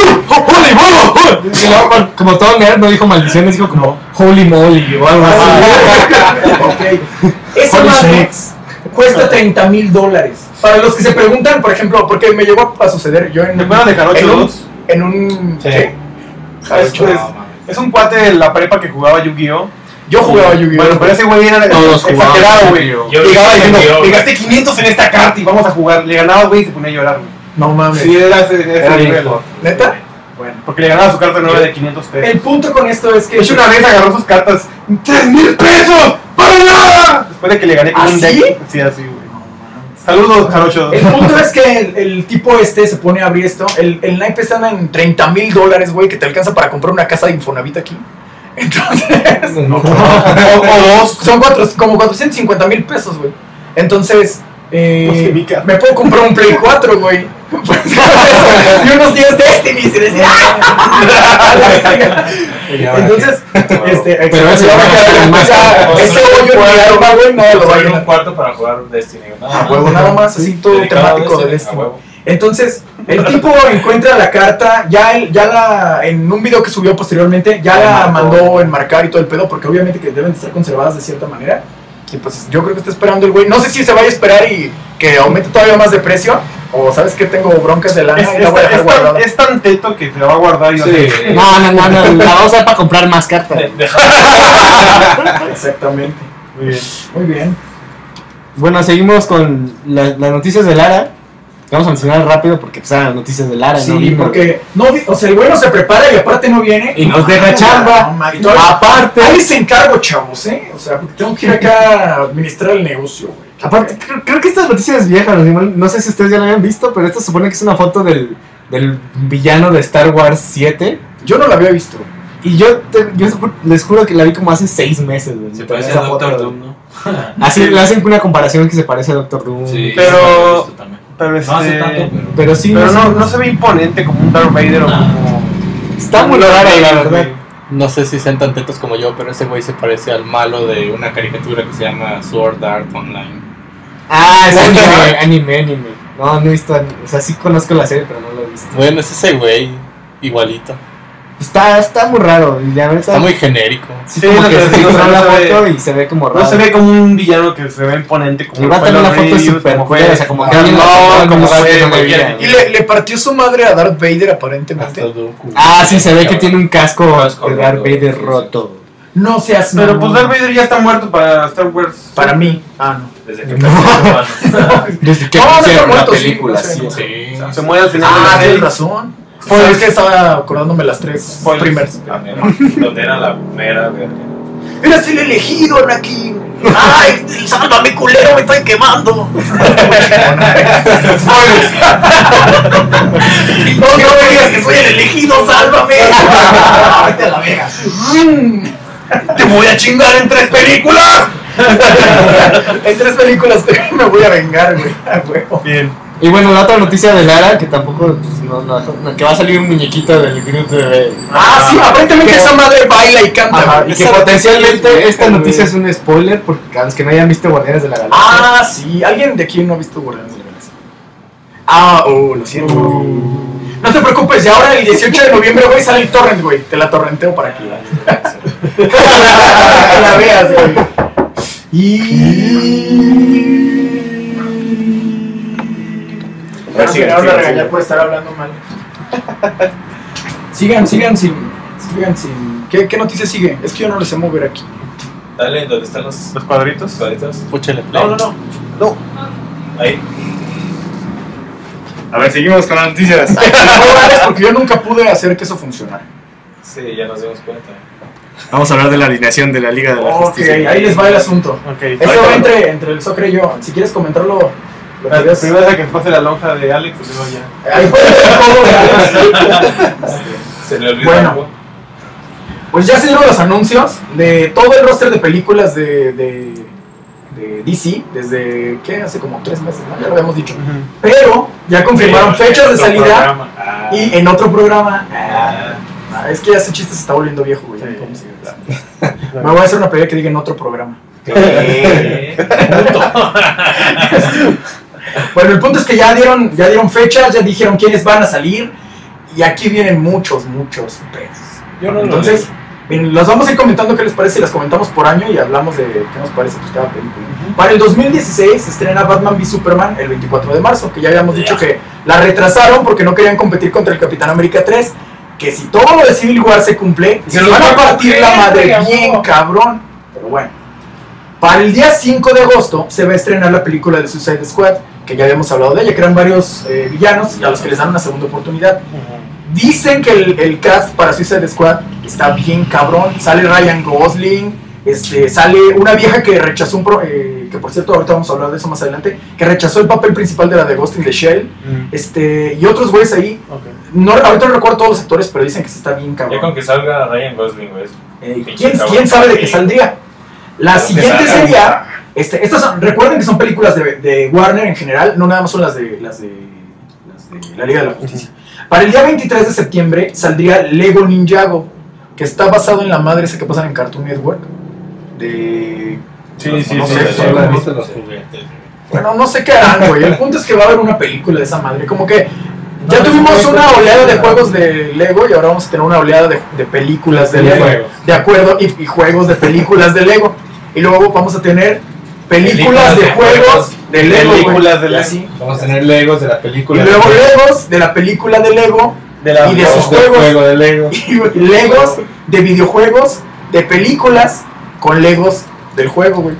Y luego, como todo nerd, no dijo maldiciones, dijo como holy moly o algo así. Ok. Esa madre cuesta $30,000. Para los que se preguntan, por ejemplo, porque me llegó a suceder, yo ¿Te acuerdas de Jarocho 2? En un... Sí. ¿Qué? Es un cuate de la prepa que jugaba Yu-Gi-Oh! Yo jugaba Yu-Gi-Oh! Bueno, pero ese güey era Todos exagerado, güey. jugaban Llegaba diciendo, Yu-Gi-Oh, me gasté 500 en esta carta y vamos a jugar. Le ganaba, güey, y se ponía a llorar, güey. No mames. Sí, era ese nivel. ¿Neta? Bueno. Porque le ganaba su carta nueva de 500 pesos. El punto con esto es que... De hecho, una vez agarró sus cartas, ¡$3,000 pesos! ¡Para nada! Después de que le gané con un ¿Así? deck. Sí, así, güey. Saludos, Jarocho. El punto es que el tipo se pone a abrir esto. El naipe está en $30,000, güey, que te alcanza para comprar una casa de Infonavit aquí. Entonces, o dos, son como 450,000 pesos, güey. Entonces, me puedo comprar un Play 4, güey. Y unos días Destiny y decir, entonces, pero ese hoyo de arma, güey, no lo va a ir un cuarto para jugar Destiny. a huevo, nada más, así todo temático de Destiny. Entonces, el tipo encuentra la carta, en un video que subió posteriormente, ya la mandó enmarcar y todo el pedo, porque obviamente que deben estar conservadas de cierta manera. Y pues yo creo que está esperando el güey. No sé si se vaya a esperar y que aumente todavía más de precio, o sabes que tengo broncas de lana y la voy a dejar guardada. Es tan teto que se la va a guardar y va a hacer. No, la vamos a usar para comprar más cartas. Exactamente. Muy bien. Muy bien. Bueno, seguimos con las noticias de Lara. Vamos a mencionar rápido porque pues eran las noticias de Lara, Sí, ¿no? Vino. porque o sea, el güey no se prepara y aparte no viene. Y nos deja chamba. Aparte. Ahí les encargo, chavos, O sea, porque tengo que ir acá a administrar el negocio, güey. Aparte, creo que esta noticia es vieja, no sé si ustedes ya la habían visto, pero esto supone que es una foto del villano de Star Wars 7. Yo no la había visto. Y yo les juro que la vi como hace 6 meses, güey. Se parece a Doctor Doom, ¿no? Así le hacen una comparación que se parece a Doctor Doom. Sí, pero no hace tanto, pero sí. Pero no se ve imponente como un Darth Vader o como... Está muy raro, la verdad. No sé si sean tan tetos como yo, pero ese güey se parece al malo de una caricatura que se llama Sword Art Online. Ah, es anime. No he visto, o sea, sí conozco la serie, pero no lo he visto. Bueno, es ese güey, igualito. Está muy raro, y la verdad Está muy genérico. Sí, como lo que que se digo, filtró no la se ve- foto y se ve como raro. No se ve como un villano que se ve imponente como Y va a tener una foto súper culera, o sea, como que alguien como fue, no güey, debía. Y le partió su madre a Darth Vader aparentemente. Hasta Dooku. Ah, sí, se ve que tiene un casco de Darth roto, Vader sí, roto. No seas Pero mamón. pues Darth Vader ya está muerto para Star Wars. Para mí. Ah, no. Desde que empezó Desde que No, no pusieron está la muerto, sí, película, no sé, sí. no sé. Sí. Se muere al final de Ah, la tienes serie. razón. Pues es que estaba acordándome las 3 Spoilers. primeras. donde era la mera verga. Eres el elegido, Anakin. Ay, sálvame, culero, me estoy quemando. No me digas que soy el elegido, sálvame. Vete a la verga. Te voy a chingar en 3 películas. En 3 películas me voy a vengar, güey. A huevo. Bien. Y bueno, la otra noticia de Lara, que tampoco pues, que va a salir un muñequito del Groot bebé. Ah, sí, aparentemente esa madre baila y canta. Ajá, güey. y que potencialmente esta noticia es un spoiler porque a los que no hayan visto Guardianes de la Galaxia. Ah, sí, alguien de aquí no ha visto Guardianes de la Galaxia. Ah, lo siento. No te preocupes, ya ahora el 18 de noviembre, güey, sale el torrent, güey. Te la torrenteo para que la veas, güey. A ver si me van a regañar por estar hablando mal. Sigan sin. ¿Qué noticia sigue? Es que yo no les sé mover aquí. Dale, ¿dónde están los cuadritos? cuadritos? Púchale play. No. Ahí. A ver, seguimos con las noticias. Porque yo nunca pude hacer que eso funcionara. Sí, ya nos dimos cuenta. Vamos a hablar de la alineación de la Liga de la Ok, Justicia. ahí les va el asunto. Ok. Eso va entre el Soccer y yo. Si quieres comentarlo, lo que ves. Primero deja que pase la lonja de Alex y luego ya. Ahí puede ser todo de Alex. Se le olvidó Bueno. algo. Pues ya se dieron los anuncios de todo el roster de películas de DC desde, ¿qué? Hace como 3 meses, ¿no? Ya lo habíamos dicho. Pero ya confirmaron fechas de salida y en otro programa. Es que ya ese chiste se está volviendo viejo, güey. Sí. ¿Cómo se dice? Me voy a hacer una pelea que diga en otro programa. Bueno, el punto es que ya dieron fechas, ya dijeron quiénes van a salir. Y aquí vienen muchos pedos. Yo no Entonces, bien, los vamos a ir comentando qué les parece y las comentamos por año y hablamos de qué nos parece pues, cada película. Para el 2016 se estrena Batman v Superman el 24 de marzo, que ya habíamos dicho que la retrasaron porque no querían competir contra el Capitán América 3, que si todo lo de Civil War se cumple, se van a partir la madre bien cabrón. Pero bueno, para el día 5 de agosto se va a estrenar la película de Suicide Squad, que ya habíamos hablado de ella, que eran varios villanos y a los que les dan una segunda oportunidad. Dicen que el cast para Suicide Squad está bien cabrón. Sale Ryan Gosling, sale una vieja que rechazó que por cierto ahorita vamos a hablar de eso más adelante, que rechazó el papel principal de la de Ghost in the Shell, y otros güeyes ahí. Ahorita no recuerdo todos los actores, pero dicen que sí está bien Ya cabrón. con que salga Ryan Gosling, güey. ¿Quién sabe de qué saldría? La siguiente sería, recuerden que son películas de Warner en general, no nada más son las de la Liga de la Justicia. Para el día 23 de septiembre saldría Lego Ninjago, que está basado en la madre esa que pasan en Cartoon Network. Sí. Los juguetes. Bueno, no sé qué harán, güey. El punto es que va a haber una película de esa madre. Como que ya tuvimos una oleada de juegos de Lego y ahora vamos a tener una oleada de películas de Lego. De acuerdo, y juegos de películas de Lego. Y luego vamos a tener películas de juegos de Lego. Películas de y Lego. así. Vamos a tener Legos de la película. Y luego Legos de la película de Lego y de sus juegos. de Lego. Y Legos de videojuegos, de películas con Legos del juego, güey.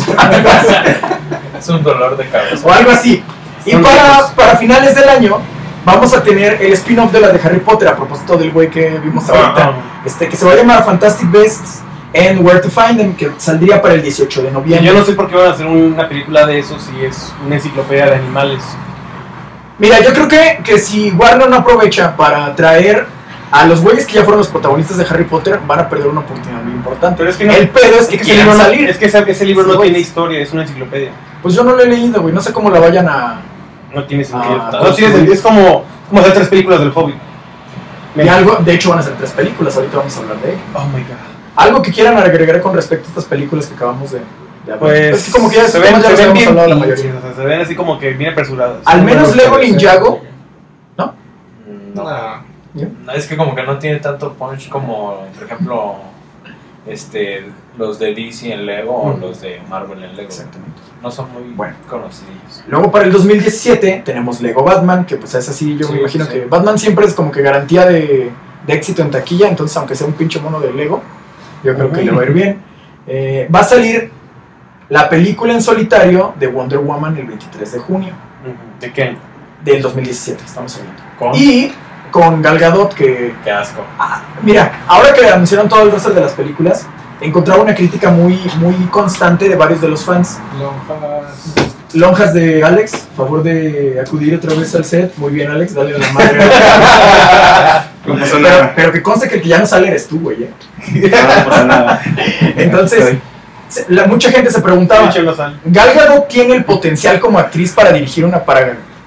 Es un dolor de cabeza. O algo así. Y para finales del año vamos a tener el spin-off de la de Harry Potter, a propósito del güey que vimos ahorita. Que se va a llamar Fantastic Beasts and Where to Find Them, que saldría para el 18 de noviembre. Yo no sé por qué van a hacer una película de eso si es una enciclopedia de animales. Mira, yo creo que si Warner no aprovecha para traer a los güeyes que ya fueron los protagonistas de Harry Potter, van a perder una oportunidad muy importante. Pero es que no, el pedo es que quieren ese libro salir. Es que ese libro Sí, no güey. tiene historia, es una enciclopedia. Pues yo no lo he leído, güey. No sé cómo la vayan a... No tiene sentido. Ah, No tiene sentido. Es como hacer 3 películas del Hobbit. Y algo, de hecho van a ser 3 películas, ahorita vamos a hablar de ello. Oh my god. Algo que quieran agregar con respecto a estas películas que acabamos de hablar. Pues Es que como que ya se ven ya los hemos bien hablado la pinches, mayoría. o sea, se ven así como que bien apresuradas. Al menos Lego Ninjago, No, es que como que no tiene tanto punch como, por ejemplo, los de DC en Lego o los de Marvel en Lego. Exactamente. No son muy conocidos. Luego para el 2017 tenemos Lego Batman, que pues es así, yo me imagino sí. que Batman siempre es como que garantía de éxito en taquilla, entonces aunque sea un pinche mono de Lego, yo creo que le va a ir bien. Va a salir la película en solitario de Wonder Woman el 23 de junio ¿De qué año? del 2017, estamos hablando. ¿Con? Y con Gal Gadot, que Qué asco. mira, ahora que anunciaron todo el resto de las películas, encontraba una crítica muy constante de varios de los fans. Lonjas de Alex, favor de acudir otra vez al set. Muy bien, Alex, dale a la madre. No pasa nada. pero que conste que el que ya no sale eres tú, güey. No pasa nada. Entonces, mucha gente se preguntaba, Michelle no sale. ¿Gal Gadot tiene el potencial como actriz para dirigir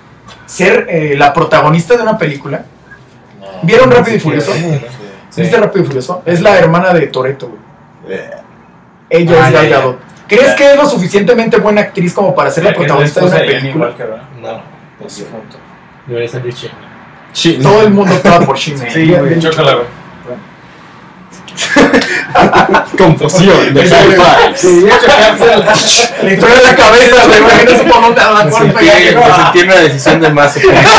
ser la protagonista de una película. ¿Vieron Rápido y Furioso? ¿Viste Rápido y Furioso? Es la hermana de Toretto, güey. Ella es Gal Gadot. ¿Crees que es lo suficientemente buena actriz como para ser la protagonista de una película? No, debería ser Sí, todo el mundo estaba por Shin. Sí, güey. Chócala, güey. Confusión de Sí, le entró en la cabeza, güey. Imagínate por dónde va a Se tiene una decisión de más.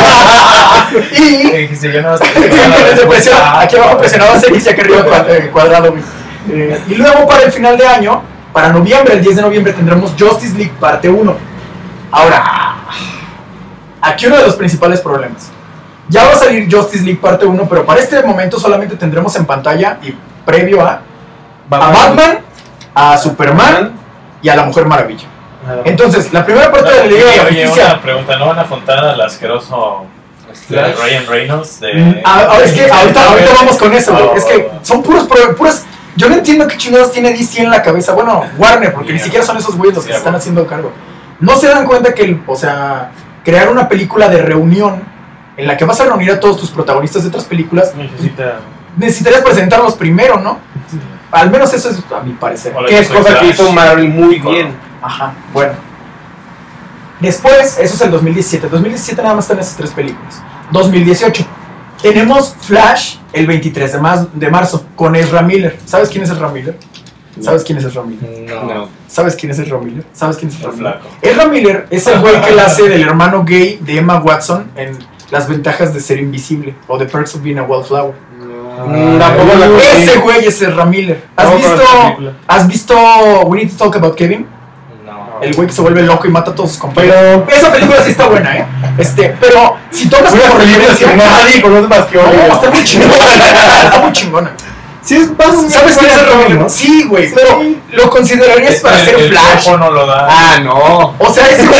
Y Si yo no aquí abajo presionabas X y aquí arriba cuadrado, güey. Y luego para el final de año, para noviembre, el 10 de noviembre, tendremos Justice League parte 1. Ahora, aquí uno de los principales problemas. Ya va a salir Justice League parte 1, pero para este momento solamente tendremos en pantalla y previo a Batman, a Superman y a la Mujer Maravilla. Entonces, la primera parte de la Liga de la Justicia... Una pregunta, ¿no van a juntar al asqueroso Ryan Reynolds? Es que ahorita vamos con eso, güey. Es que son puras... Yo no entiendo qué chingados tiene DC en la cabeza. Bueno, Warner, porque ni siquiera son esos güeyes los que se están haciendo cargo. No se dan cuenta que, crear una película de reunión en la que vas a reunir a todos tus protagonistas de otras películas, necesitarías presentarlos primero, ¿no? Al menos eso es a mi parecer. Que es cosa que hizo Marvel muy bien. Ajá, bueno. Después, eso es el 2017. 2017 nada más están esas 3 películas. 2018. Tenemos Flash el 23 de marzo con Ezra Miller. ¿Sabes quién es Ezra Miller? ¿Sabes quién es Ezra Miller? No. ¿Sabes quién es Ezra Miller? ¿Sabes quién es Ezra Miller? Flaco. Ezra Miller es el güey que la hace del hermano gay de Emma Watson en Las ventajas de ser invisible o The Perks of Being a Wallflower. Ese güey es Ezra Miller. ¿Has visto We Need to Talk About Kevin? No. El güey que se vuelve loco y mata a todos sus compañeros. Pero esa película sí está buena, ¿eh? Pero si tomas por referencia, nadie conoce más que está muy chingona. Está muy chingona. Sí, ¿Sabes quién es Ezra Miller? Sí, güey, pero lo considerarías para hacer Flash. El no lo da. no. O sea, ese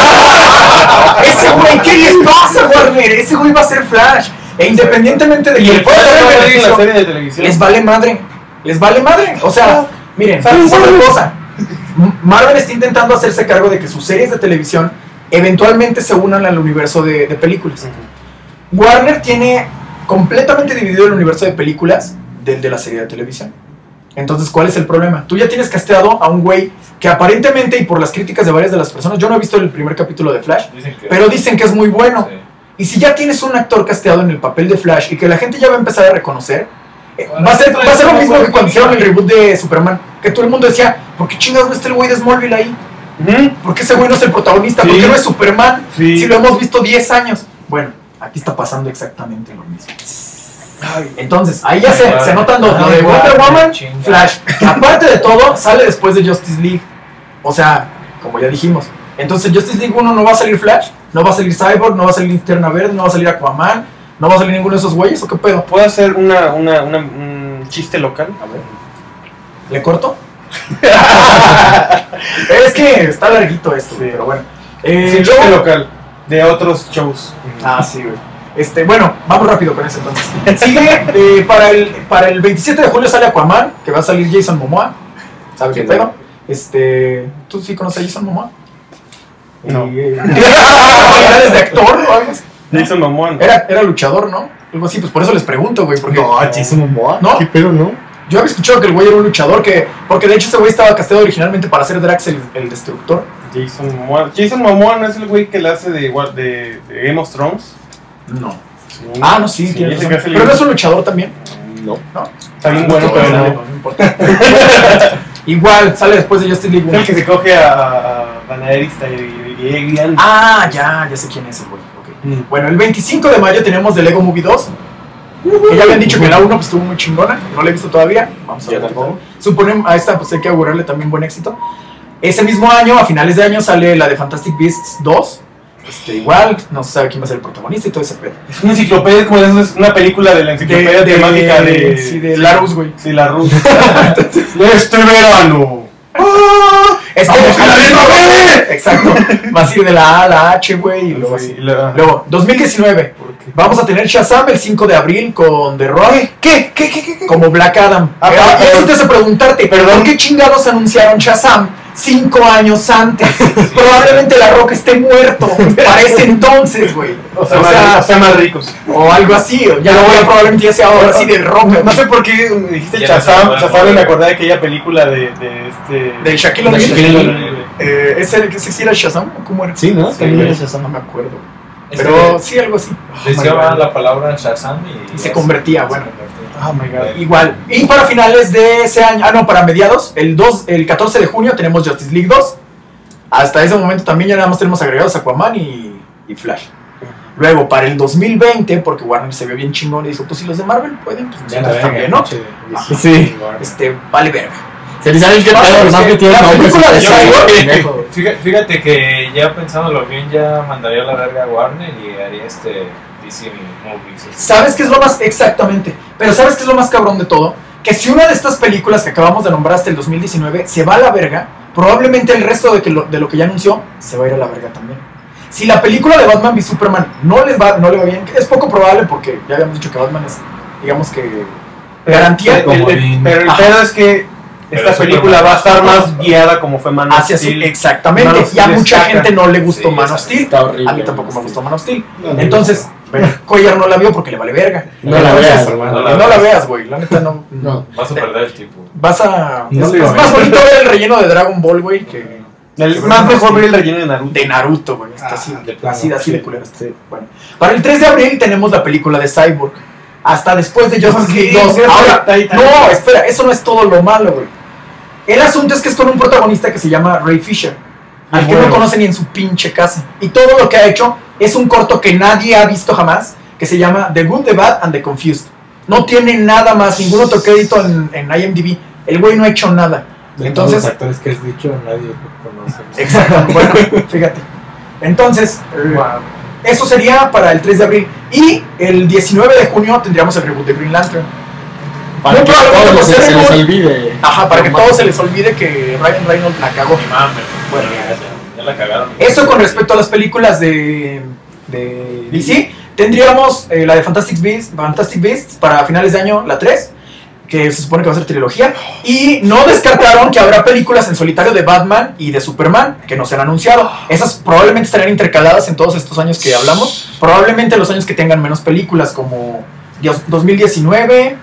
güey, ¿qué les pasa, Warner? Ese güey va a ser Flash. E independientemente de que le pueda dar el beneficio, serie de televisión. les vale madre. Les vale madre. O sea, miren, es una cosa. Marvel está intentando hacerse cargo de que sus series de televisión eventualmente se unan al universo de películas. Warner tiene completamente dividido el universo de películas del de la serie de televisión. Entonces, ¿cuál es el problema? Tú ya tienes casteado a un güey que aparentemente, y por las críticas de varias de las personas, yo no he visto el primer capítulo de Flash, pero dicen que es muy bueno. Sí. Y si ya tienes un actor casteado en el papel de Flash y que la gente ya va a empezar a reconocer, va a ser lo mismo que cuando hicieron el reboot de Superman, que todo el mundo decía, ¿por qué chingados no está el güey de Smallville ahí? ¿Por qué ese güey no es el protagonista? ¿Por qué no es Superman? Si lo hemos visto 10 años. Bueno, aquí está pasando exactamente lo mismo. Entonces, ahí ya se notan lo de Wonder Woman, Flash. Aparte de todo, sale después de Justice League. O sea, como ya dijimos. Entonces, Justice League 1 no va a salir Flash, no va a salir Cyborg, no va a salir Linterna Verde, no va a salir Aquaman, no va a salir ninguno de esos güeyes, ¿o qué pedo? ¿Puedo hacer un chiste local? A ver. ¿Le corto? Es que está larguito esto, sí. Pero bueno. Sí, chiste local, de otros shows. Sí, güey. Bueno, vamos rápido con eso entonces. Sigue, para el 27 de julio sale Aquaman, que va a salir Jason Momoa. ¿Sabes qué pedo? ¿Tú sí conoces a Jason Momoa? No. ¿Habilidades de actor o algo así? Jason Momoa. Era luchador, ¿no? Algo así, pues por eso les pregunto, güey. No, Jason Momoa. ¿No? ¿Qué pedo, no? Yo había escuchado que el güey era un luchador, porque de hecho ese güey estaba casteado originalmente para ser Drax el Destructor. Jason Momoa no es el güey que le hace de Game of Thrones. No. Sí. No, sí, tiene razón. Pero no es un luchador también. No. Está bien bueno, pero no importa. Igual, sale después de Justice League 1. Es el que se coge a Banaderista y ya sé quién es el güey. Okay. Bueno, el 25 de mayo tenemos The Lego Movie 2. Que ya habían dicho que la 1 pues, estuvo muy chingona. No la he visto todavía. Vamos a ver. Suponemos a esta pues hay que augurarle también buen éxito. Ese mismo año, a finales de año, sale la de Fantastic Beasts 2. Igual, no se sabe quién va a ser el protagonista y todo ese pedo. Es una enciclopedia, como es una película de la enciclopedia temática de... Sí, de Larus, güey. Sí, Larus. Este verano. Es que exacto. Va a ir de la A a la H, güey. Y luego así. Luego, 2019. Vamos a tener Shazam el 5 de abril con The Rock. ¿Qué? Como Black Adam. Y eso te hace preguntarte, ¿por qué chingados anunciaron Shazam 5 años antes. Probablemente La Roca esté muerto para ese entonces, güey. O sea, más ricos. O algo así. Ya lo voy a probablemente ya sea ahora así de Roca. No sé por qué me dijiste Ya Shazam no sé, y me acordé de aquella película de Shaquille de Shaquille O'Neal. O'Neal. ¿Es el que se hiciera Shazam? ¿Cómo era? Sí, ¿no? Sí, También güey. es eso. No me acuerdo. Es Pero sí, algo así. decía la palabra Shazam Y se convertía, bueno. Oh my god. Igual. Y para finales de ese año, para mediados, el 14 de junio tenemos Justice League 2. Hasta ese momento también ya nada más tenemos agregados Aquaman y Flash. Luego, para el 2020, porque Warner se vio bien chingón y dijo, pues si los de Marvel pueden, pues nosotros también, ¿no? Sí. Vale verga. Se les sabe qué pedo, nomás que tiene la nombres. película de Cyborg. Fíjate que ya pensándolo bien, ya mandaría a la verga a Warner y haría DC Movies. ¿Sabes qué es lo más? Exactamente. Pero ¿sabes qué es lo más cabrón de todo? Que si una de estas películas que acabamos de nombrar hasta el 2019 se va a la verga, probablemente el resto de lo que ya anunció se va a ir a la verga también. Si la película de Batman v Superman no le va bien, es poco probable porque ya habíamos dicho que Batman es, digamos que, garantía. Pero el pedo es que esta película va a estar más guiada como fue Man of Hacia su, Steel. exactamente. Man of Y a Steel mucha destaca. gente no le gustó Sí, Man of Steel. Está horrible. A mí tampoco me gustó Man of Steel. Entonces, Cuellar no la vio porque le vale verga. No la Entonces, veas, hermano. No la veas, güey. La neta no. No. Vas a perder el tiempo. Vas a. No es lo más veo. bonito ver el relleno de Dragon Ball, güey, que. El más mejor ver el relleno de Naruto. De Naruto, güey. Está así, de plano, así de sí. culero. Bueno. Para el 3 de abril tenemos la película de Cyborg. Hasta después de Justice League 2. Ahora, no, espera, eso no es todo lo malo, güey. El asunto es que es con un protagonista que se llama Ray Fisher, al que no conoce ni en su pinche casa. Y todo lo que ha hecho es un corto que nadie ha visto jamás, que se llama The Good, The Bad and The Confused. No tiene nada más, ningún otro crédito en IMDb. El güey no ha hecho nada. Entonces, los actores que has dicho, nadie conoce. exacto, bueno, fíjate. Entonces, eso sería para el 3 de abril. Y el 19 de junio tendríamos el reboot de Green Lantern. Para Muy que probablemente todos por ser se les reboot. olvide. Ajá, para que todos se les olvide que Ryan Reynolds la cagó. Mames. Bueno, ya la cagaron. eso con respecto a las películas de DC. Tendríamos la de Fantastic Beasts para finales de año, la 3, que se supone que va a ser trilogía. Y no descartaron que habrá películas en solitario de Batman y de Superman, que no se han anunciado. Esas probablemente estarán intercaladas en todos estos años que hablamos. Probablemente los años que tengan menos películas, como 2019,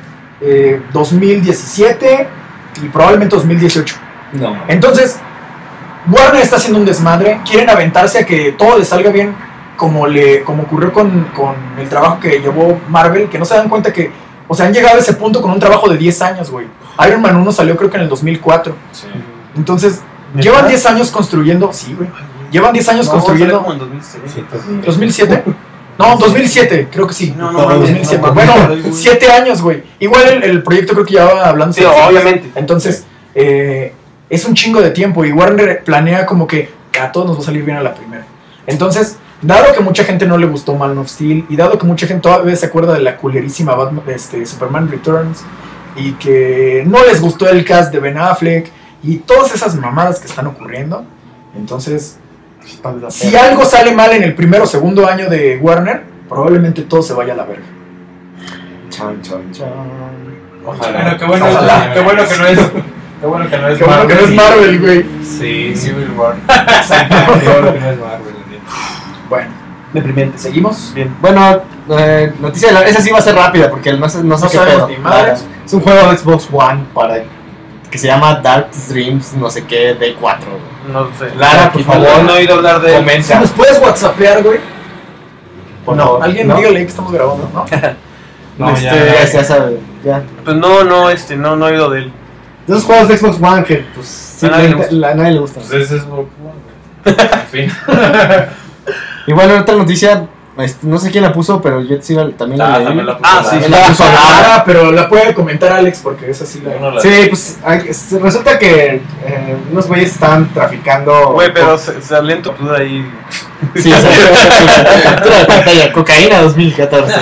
2017 y probablemente 2018. No. Entonces, Warner está haciendo un desmadre. Quieren aventarse a que todo le salga bien, como ocurrió con el trabajo que llevó Marvel, que no se dan cuenta que, o sea, han llegado a ese punto con un trabajo de 10 años, güey. Iron Man 1 salió creo que en el 2004. Sí. Entonces, llevan 10 años construyendo, sí, güey. Llevan 10 años construyendo. Como en 2006. ¿2007? No, 2007, creo que sí. No, 2007. no, Bueno, no, 7 años, güey. Igual el proyecto creo que ya va hablando. Sí, obviamente. Entonces, es un chingo de tiempo y Warner planea como que a todos nos va a salir bien a la primera. Entonces, dado que mucha gente no le gustó Man of Steel y dado que mucha gente todavía se acuerda de la culerísima Superman Returns y que no les gustó el cast de Ben Affleck y todas esas mamadas que están ocurriendo, entonces, si algo sale mal en el primero o segundo año de Warner, probablemente todo se vaya a la verga. Chan, chan, chan. Bueno, qué bueno, Ojalá. qué bueno que no es. Qué bueno que no es Qué bueno que no es Marvel, güey. Sí, Civil War. Qué bueno que no es Marvel. Bueno, Deprimente. ¿seguimos? Bien. Bueno, noticia esa sí va a ser rápida porque no sé No qué sabemos pedo. ni madres. Es un juego de Xbox One que se llama Dark Dreams, no sé qué, D4. No sé. Lara, por favor, no he oído hablar de él. comenta. ¿Nos puedes whatsappear, güey? Por No, favor. alguien ¿No? dígale que estamos grabando, ¿no? No, Ya sabe, ya. Pues no he oído de él. De esos juegos de Xbox One que, pues, A nadie le simplemente a nadie le gustan. Pues ese es Xbox One, güey. En fin. Y bueno, otra noticia, no sé quién la puso, pero yo sí también la leí. también la puso. Ah, sí, También la puso Lara. Pero la puede comentar Alex porque es así la... Uno la- Sí, pues resulta que unos güeyes estaban traficando. Güey, pero se lento tú de ahí. Sí, o sea, captura de pantalla, cocaína 2014.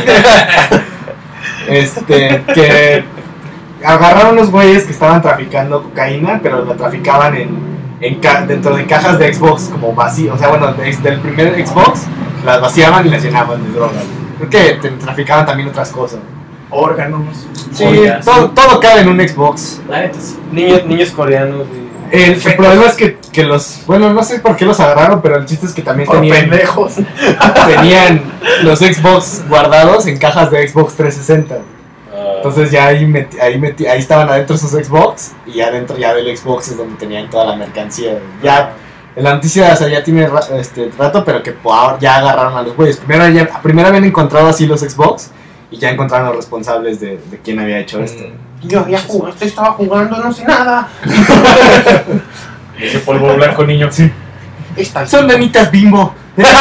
Que agarraron unos güeyes que estaban traficando cocaína, pero la traficaban dentro de cajas de Xbox como vacío. O sea, bueno, del primer Xbox las vaciaban y las llenaban de droga. Creo que traficaban también otras cosas. Órganos. Sí, Orgas. todo cabe en un Xbox. La neta sí. Niños coreanos. El problema es que bueno, no sé por qué los agarraron, pero el chiste es que también Por pendejos. tenían los Xbox guardados en cajas de Xbox 360. Entonces ya ahí estaban adentro sus Xbox y adentro ya del Xbox es donde tenían toda la mercancía. Ya en la noticia, o sea, ya tiene rato, pero que ya agarraron a los güeyes. Primero habían encontrado así los Xbox y ya encontraron los responsables de quién había hecho esto. Yo estaba jugando, no sé nada. Ese polvo blanco, niño. Sí. Son nenitas Bimbo.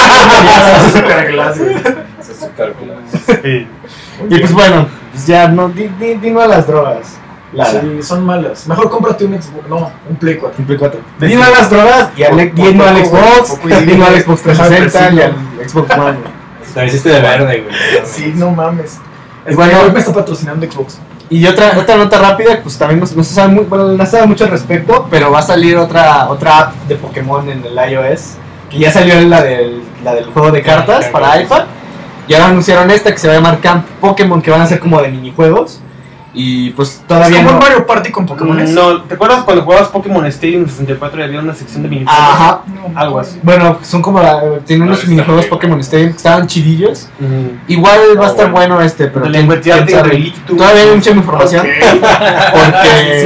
Sí. Y pues bueno, pues ya no, dino a las drogas. Sí, son malas. Mejor cómprate un Xbox, no, un Play 4. Un Play 4. Dino a las drogas y dino al Xbox, dino al Xbox 360 y al Xbox One. Te hiciste de verde, güey. Sí, no mames. Bueno, hoy me está patrocinando Xbox. Y otra nota rápida, pues también no se sabe no se sabe mucho al respecto, pero va a salir otra app de Pokémon en el iOS, que ya salió la del juego de cartas para iPad, y ahora anunciaron esta que se va a llamar Camp Pokémon, que van a ser como de minijuegos, y pues todavía es como no... un Mario Party con Pokémon. No, ¿te acuerdas cuando jugabas Pokémon Stadium 64 y había una sección de minijuegos? Ajá. Algo así. Bueno, son como tienen unos minijuegos Pokémon Stadium que estaban chidillos. Igual va a estar bueno pero todavía hay mucha información. Porque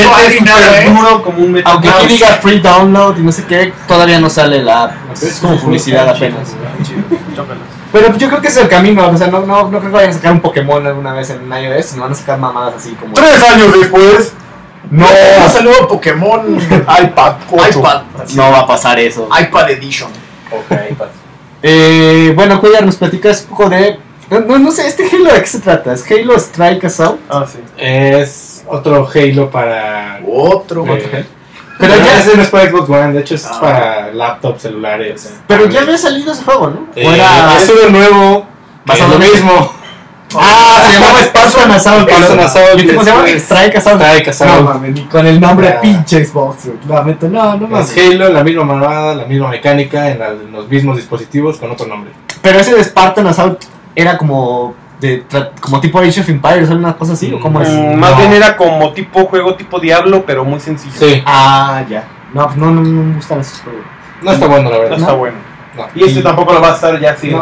aunque aquí diga free download y no sé qué, todavía no sale la app. Es como publicidad apenas. Pero yo creo que es el camino, o sea, no creo que vayan a sacar un Pokémon alguna vez en iOS, sino van a sacar mamadas así como... 3 años después. No, salió Pokémon iPad 8. No va a pasar eso. iPad Edition. Ok, iPad. Bueno, Cuellar, nos platicas un poco de... No sé, ¿este Halo de qué se trata? ¿Es Halo Strike Assault? Ah, sí. Es otro Halo para... Otro. Pero ya ya... ese no es para Xbox One, de hecho es para laptops, celulares. Pero ya había salido ese juego, ¿no? Es uno nuevo, Basado lo en lo mismo. Se llamaba Spartan Assault. Spartan Assault. ¿Y cómo se llama? Strike Assault. Strike Assault. No mames, ni con el nombre pinche Xbox. No mames. Es Halo, la misma mamada, la misma mecánica, en los mismos dispositivos con otro nombre. Pero ese de Spartan Assault era como como tipo Age of Empires o una cosa así, ¿o cómo es? Más bien era como juego tipo Diablo, pero muy sencillo. Sí. Ah, ya. No, pues no me gustan esos juegos. No está bueno, la verdad. No está bueno. No. Y este tampoco lo va a estar ya, sí. No.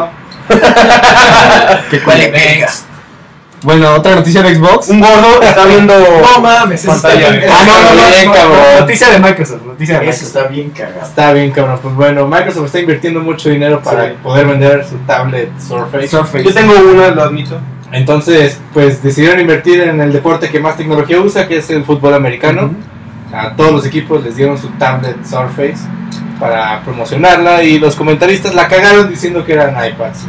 Bueno, otra noticia de Xbox. Un gordo está viendo. No mames, eso está pantalla. bien. Bien, cabrón. Noticia de Microsoft. Eso está bien cagado. Está bien, cabrón. Pues bueno, Microsoft está invirtiendo mucho dinero para poder vender su tablet Surface. Yo tengo una, lo admito. Entonces, pues decidieron invertir en el deporte que más tecnología usa, que es el fútbol americano. A todos los equipos les dieron su tablet Surface para promocionarla y los comentaristas la cagaron diciendo que eran iPads.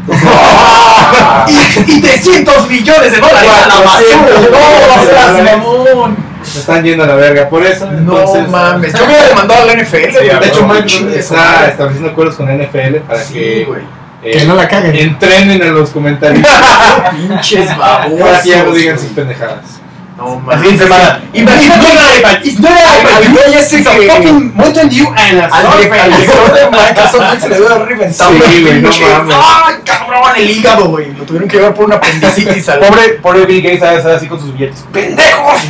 Y 300 millones de dólares a la basura. No, Se están yendo a la verga por eso. Entonces, no mames. Yo me hubiera demandado a la NFL. de hecho, Microsoft está estableciendo acuerdos con la NFL para que no la caguen. entrenen a los comentaristas Pinches para babosos. que ya no digan sus pendejadas. No Así mames. se llama. Imagínate It's not iPad. al güey ese It's a que- fucking Mountain Dew and a al director de Microsoft se le debe haber reventado. Sí, güey, no mames. ¡Ay, cabrón! El hígado, güey. Lo tuvieron que llevar por una apendicitis al. Pobre Bill Gates a estar así con sus billetes. ¡Pendejos!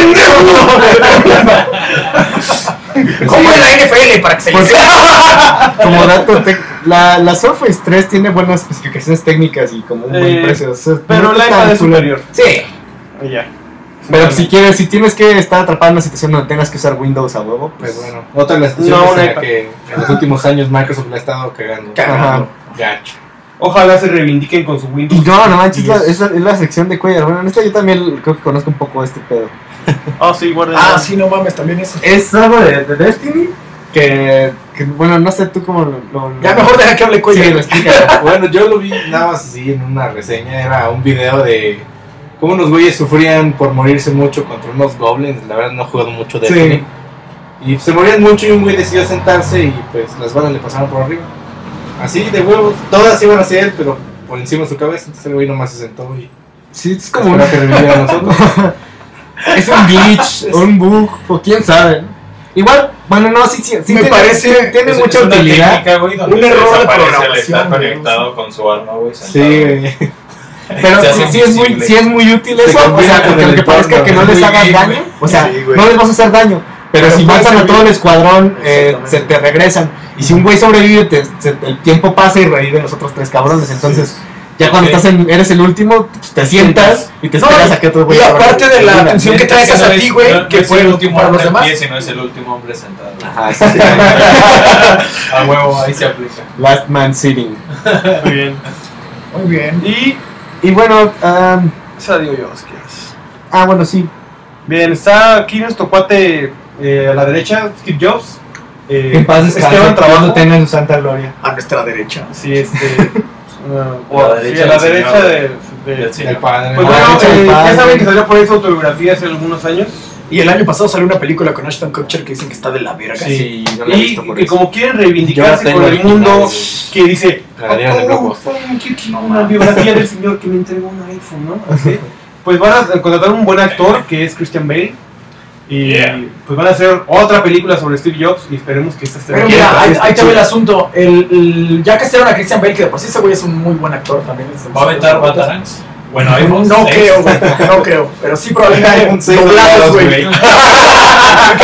¿Cómo es la NFL para que se les Como dato, la Surface 3 tiene buenas especificaciones técnicas y como un buen precio. O sea, Pero no la está iPad tan es culero. superior. Sí. Ya. Pero si tienes que estar atrapado en una situación donde tengas que usar Windows a huevo, Pues pues bueno, otra de las situaciones No, en una la iPad. que en los últimos años Microsoft le ha estado cagando. Ajá. Gacho. Ojalá se reivindiquen con su Windows. Y no manches, es la sección de Cuellar. Bueno, en esta yo también creo que conozco un poco este pedo. Ah, sí, guarden. Ah, sí, no mames, también eso. Es algo de Destiny que bueno, no sé tú cómo lo Ya mejor deja que hable Sí, Cuellar. lo explica. Bueno, yo lo vi nada más así en una reseña. Era un video de cómo unos güeyes sufrían por morirse mucho contra unos goblins. La verdad no he jugado mucho de Destiny. Y se morían mucho y un güey decidió sentarse y pues las balas le pasaron por arriba. Así de huevos, todas iban hacia él, pero por encima de su cabeza. Entonces el güey nomás se sentó y Sí, es como esperó que reviviera a nosotros. es un glitch, o un bug, o quién sabe. Igual, bueno, no, sí Me tiene, parece- tiene Es mucha una utilidad. técnica, güey, donde Un se error de desaparece al programación, estar güey. conectado con su arma, güey. Sí, sentado. güey. Pero Se hace sí es invisible. muy útil Se eso, o combina sea, con porque el aunque parezca entorno, que no les muy hagas bien, daño, güey. o sea, Sí, güey. no les vas a hacer daño, Pero si puedes matan a todo el revivir. escuadrón, Exactamente. se te regresan. Y si un güey sobrevive, el tiempo pasa y reviven los otros 3 cabrones. Entonces, ya cuando eres el último, pues, te sientas y te esperas a que otro güey Y aparte de la atención que traes hacia ti, güey, que fue el el último para los hombre en demás. pie, si no es el último hombre sentado. Ajá, sí. A huevo, ahí se aplica. Last man sitting. Muy bien. Muy bien. Y bueno, Esa digo yo, si quieres. bueno, sí. Bien, está aquí nuestro cuate a la derecha, Steve Jobs. En paz descanse, Esteban Dios lo Trabajo. tenga en su santa gloria. A nuestra derecha. Sí, A la derecha a la del derecha señor. de Del señor. El padre. Pues A la bueno, derecha del ya padre. saben que salió por ahí su autobiografía hace algunos años. Y el año pasado salió una película con Ashton Kutcher que dicen que está de la verga. Sí, no lo he Y visto por que eso. como quieren Yo reivindicarse tengo con el mundo originales. que dice Galerías del Blockbuster. quiero una biografía del señor que me entregó un iPhone, ¿no? Así. Pues van a contratar un buen actor que es Christian Bale. Y pues van a hacer otra película sobre Steve Jobs y esperemos que esta esté Pero bien. mira, ahí te ve el asunto. Ya castearon a Christian Bale, que de por sí ese güey es un muy buen actor también. ¿Va a aventar Batarangs? Bueno, iPhone No 6. creo, güey. No creo. Pero sí probablemente iPhone 6 doblados, güey. güey. Que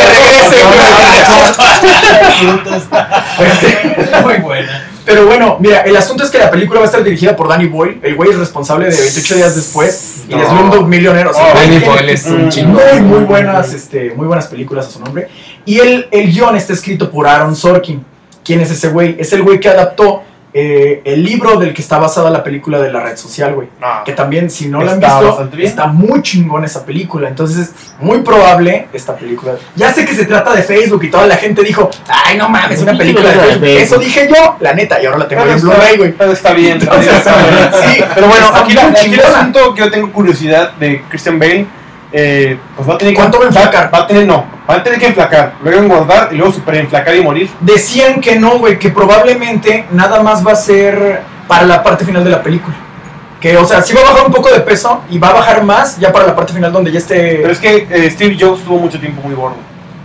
regrese, güey. Muy buena. Pero bueno, mira, el asunto es que la película va a estar dirigida por Danny Boyle. El güey es responsable de 28 días después y de Slumdog Millionaire. O sea, Danny tiene Boyle es un chingo. muy buenas películas a su nombre. Y el guión está escrito por Aaron Sorkin. ¿Quién es ese güey? Es el güey que adaptó el libro del que está basada la película de La Red Social, güey. Ah, Que también, si no la han Está visto, bastante bien. está muy chingón esa película. Entonces, muy probable esta película. Ya sé que se trata de Facebook y toda la gente dijo, ay, no mames, una película de Facebook. Eso dije yo, la neta, y ahora la tengo ahí en Blu-ray, güey. Pero está bien. Entonces, sí, Pero bueno, está aquí, muy aquí el chingona. asunto que yo tengo curiosidad de Christian Bale, pues va a tener que... ¿Cuánto va a enflacar? Va a tener que enflacar, luego engordar y luego super enflacar y morir. Decían que no, güey, que probablemente nada más va a ser para la parte final de la película. Que, o sea, sí va a bajar un poco de peso y va a bajar más ya para la parte final donde ya esté... Pero es que Steve Jobs tuvo mucho tiempo muy gordo.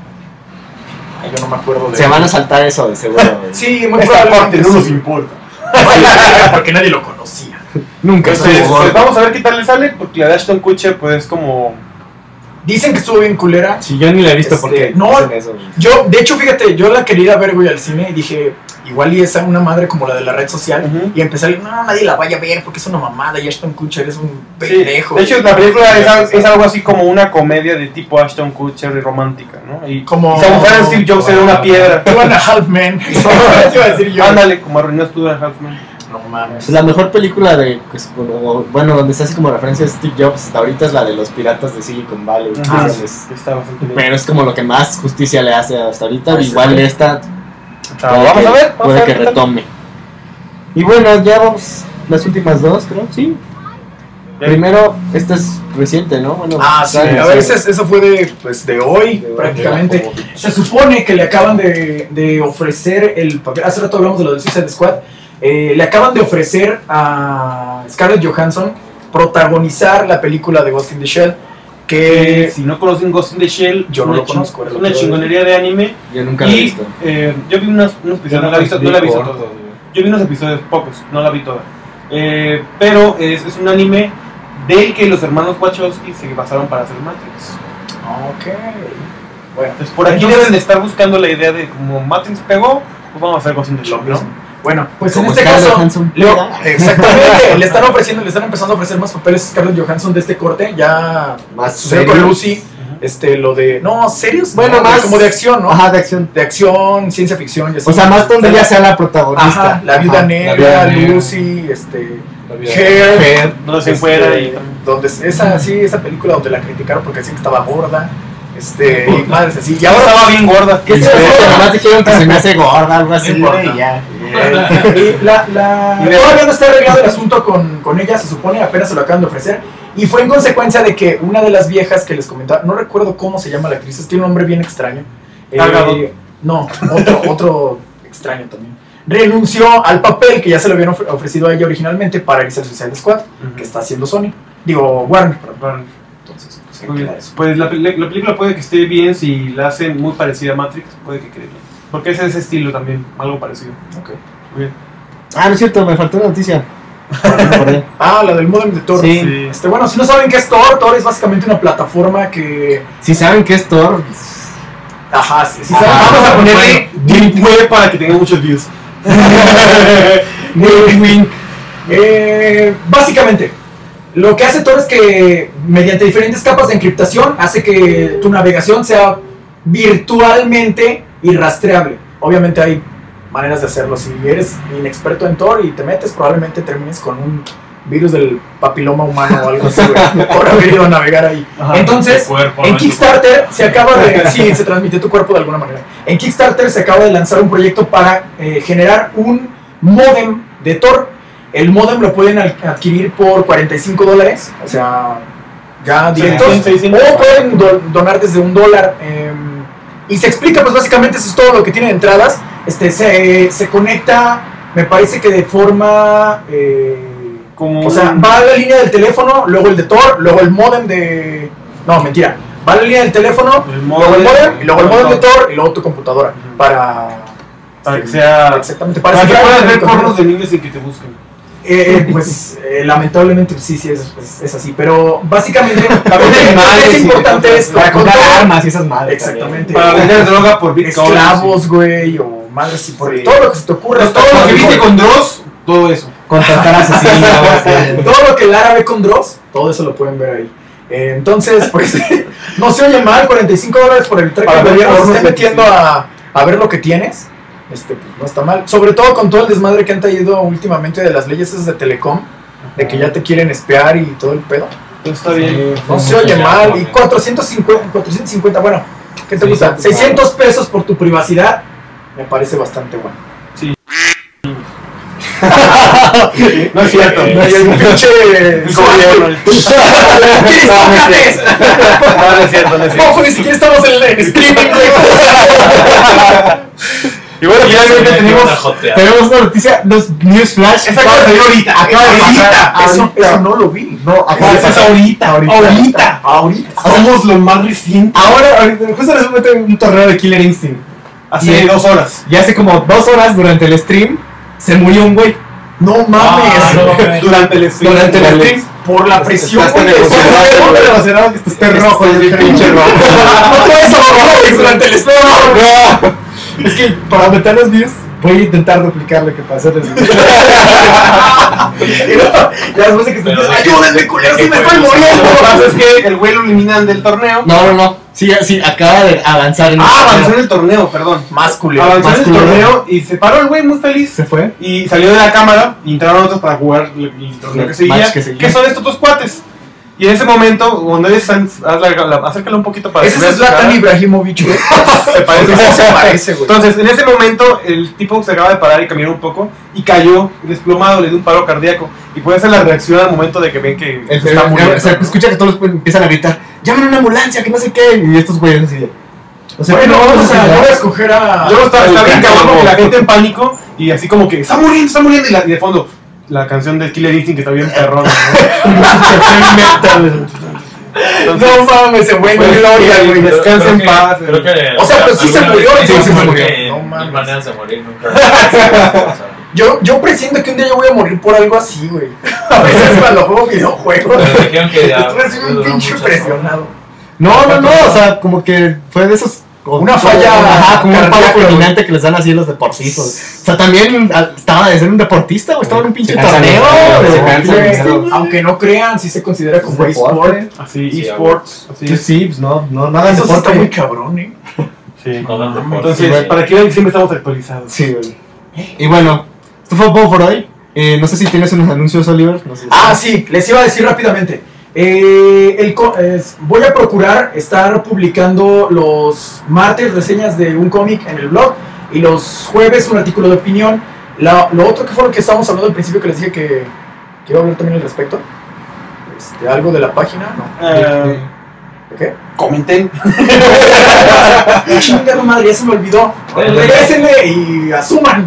Ay, yo no me acuerdo de... Se van a saltar eso, de seguro. güey. Sí, muy Esta parte probablemente no nos sí. importa. Porque nadie lo conocía. Nunca Entonces, estuvo pues gordo. vamos a ver qué tal le sale, porque la de Ashton Kutcher pues es como... Dicen que estuvo bien culera. Si yo ni la he visto porque no, hacen eso. güey. Yo, de hecho, fíjate, yo la quería ir a ver, güey, al cine y dije, igual y es una madre como la de la Red Social. Ujú. Y empecé a decir, no, nadie la vaya a ver porque es una mamada y Ashton Kutcher es un Sí, pendejo. de hecho la película es algo así como una comedia de tipo Ashton Kutcher y romántica, ¿no? Y Como- si a Steve Jobs era una piedra. Two and a Half Men. Eso te iba a decir yo. Ándale, como arruinó Two and a Half Men. No mames. Pues la mejor película de, pues, bueno, donde está así como referencia a Steve Jobs hasta ahorita es la de los piratas de Silicon Valley. Ah, Entonces, sí, está bastante bien. pero es como lo que más justicia le hace hasta ahorita. Pues, Igual sí. esta Vamos a ver, puede que qué tal. retome. Y bueno, ya vamos las últimas dos, creo, sí. Ya. Primero, esta es reciente, ¿no? Bueno, Ah, sí, sale, a ver, sí. eso fue de hoy, De hoy, prácticamente. como- Se supone que le acaban de ofrecer el papel. Hace rato hablamos de lo del Suicide Squad. Le acaban de ofrecer a Scarlett Johansson protagonizar la película de Ghost in the Shell. Que Si no conocen Ghost in the Shell, Yo es no una lo conozco, era es lo una que iba a chingonería de anime. Yo nunca la he Y visto. yo vi unos episodios, no la he visto corto, toda. güey. Yo vi unos episodios, pocos, no la vi toda. Pero es un anime del que los hermanos Wachowski se basaron para hacer Matrix. Ok. Bueno, Entonces por aquí Entonces- deben de estar buscando la idea de como Matrix pegó, pues vamos a hacer Ghost in the lo Shell, mismo. ¿no? Bueno, pues Como en este Scarlett caso, Johansson. exactamente, le están empezando a ofrecer más papeles a Scarlett Johansson de este corte. Ya Más sucedió con serio. Lucy, lo de, no, serios, Bueno, No, más como de acción, ¿no? Ajá, de acción. De acción, ciencia ficción y así. O sea, más donde Está ella sea la protagonista. Ajá, la viuda Ajá. negra, Viuda Negra. Lucy, La vida. Hair, Hair. Donde se fuera y donde esa película donde la criticaron porque decían que estaba gorda, y madres así. Y ahora estaba bien gorda. ¿Qué es eso? Nomás dijeron que se me hace gorda, algo así. No importa. Y ya. y todavía no está arreglado el asunto con ella, se supone, apenas se lo acaban de ofrecer. Y fue en consecuencia de que una de las viejas que les comentaba, no recuerdo cómo se llama la actriz, tiene un nombre bien extraño. Gal Gadot. No, otro extraño también. Renunció al papel que ya se le habían ofrecido a ella originalmente para irse al Suicide Squad, que está haciendo Sony. Digo, Warner, perdón. Bueno, Entonces, pues, ahí muy bien. queda eso. Pues la película puede que esté bien si la hacen muy parecida a Matrix, puede que quede bien. Porque es ese estilo también, algo parecido. Ok. Muy bien. Ah, no es cierto, me faltó una noticia. Me acordé. Ah, la del modem de Thor. Sí. Bueno, si no saben qué es Thor, Thor es básicamente una plataforma que... Si saben que es Thor, Ajá, sí. Vamos a ponerle Deep Web para que tenga muchos views. Básicamente, lo que hace Tor es que mediante diferentes capas de encriptación hace que tu navegación sea virtualmente irrastreable. Obviamente hay maneras de hacerlo. Si eres inexperto en Tor y te metes, probablemente termines con un virus del papiloma humano o algo así, güey, por haber ido a navegar ahí. Ajá. Entonces, en Kickstarter se acaba de... Sí, se transmite tu cuerpo de alguna manera. En Kickstarter se acaba de lanzar un proyecto para generar un módem de Tor. El módem lo pueden adquirir por $45, o sea, ya directos, o pueden donar desde $1. Y se explica, pues básicamente eso es todo lo que tiene de entradas. Se conecta, me parece que de forma... o sea, va a la línea del teléfono, luego el de Tor, luego el módem de... No, mentira. Va a la línea del teléfono, luego el módem, y luego el módem de Tor, y luego tu computadora. Para que sea... Exactamente, para que puedas ver pornos de niños sin que te busquen. Lamentablemente sí es así, pero básicamente es importante esto. Para comprar armas y esas madres. Exactamente. Para vender droga por Bitcoin. Esclavos, güey, o madres así por todo lo que se te ocurra. Todo lo que viste con Dross, todo eso. Contratar asesinos. Todo lo que Lara ve con Dross, todo eso lo pueden ver ahí. Entonces, pues, no se oye mal, $45 por el track que el gobierno se esté metiendo a ver lo que tienes. Pues no está mal. Sobre todo con todo el desmadre que han traído últimamente de las leyes esas de Telecom, de que ya te quieren espiar y todo el pedo. Está bien. No se oye mal. Y 450, bueno, ¿qué te gusta? 600 pesos por tu privacidad, me parece bastante bueno. Sí. No es cierto. No hay un pinche gobierno. No es cierto, no es cierto. Ojo, ni siquiera estamos en streaming, güey. Y bueno, finalmente tenemos una noticia, los news flash. Esa acaba de salir ahorita. Eso no lo vi. No, acaba de Eso es salir ahorita. Somos lo más reciente. Ahora, justo les meto un torneo de Killer Instinct. Hace 2 horas. Y hace como 2 horas durante el stream se murió un güey. No mames. Durante el stream. Por la presión. Estás emocionado que esté rojo. El pinche rojo. No puedes ahogar durante el stream. Es que para meter los views voy a intentar duplicar lo que pasó. Ya después de que te ayúdenme, culeros, que me estoy muriendo. Lo que pasa es que el güey lo eliminan del torneo. No. Sí, acaba de avanzar en avanzó en el torneo, perdón. Más culero. Avanzó en el torneo y se paró el güey muy feliz. Se fue. Y salió de la cámara y entraron otros para jugar el torneo que seguía. ¿Qué son estos dos cuates? Y en ese momento, cuando ellos están, acércalo un poquito para que veas. Ese es Zlatan Ibrahimovic, güey. Se parece, güey. Entonces, en ese momento, el tipo se acaba de parar y caminar un poco y cayó desplomado, le dio un paro cardíaco. Y puede ser la reacción al momento de que ven que está muriendo. Se escucha que todos empiezan a gritar, llamen a una ambulancia, que no sé qué. Y estos güeyes así. O sea, bueno, vamos a escoger a... Yo está bien cabrón porque la gente en pánico y así como que está muriendo y de fondo la canción de Killer Instinct que está bien perrona, ¿no? No mames, se fue en gloria, güey. Descansa en paz. O sea, pero sí se murió. Sí, se murió. No mames. Maneras de morir nunca. Yo presiento que un día yo voy a morir por algo así, güey. A veces cuando juego videojuegos. Pero dijeron que ya. Estoy un pinche presionado. No, o sea, como que fue de esos... Una falla, como un palo fulminante que les dan así a los deportistas. O sea, también estaba de ser un deportista, o estaba en un pinche torneo. Aunque no crean, sí se considera como eSport. Así, eSports. Sí, pues no, nada de eso deporte. está muy cabrón, Sí. Entonces, para que vean que siempre estamos actualizados. Sí, güey. Y bueno, esto fue todo por hoy. No sé si tienes unos anuncios, Oliver. No sé si sí, les iba a decir rápidamente. Voy a procurar estar publicando los martes reseñas de un cómic en el blog y los jueves un artículo de opinión. Lo otro que fue lo que estábamos hablando al principio, que les dije que iba a hablar también al respecto. Algo de la página, ¿no? ¿De qué? Comenten. Chingada madre, ya se me olvidó. Regrésenle y asuman.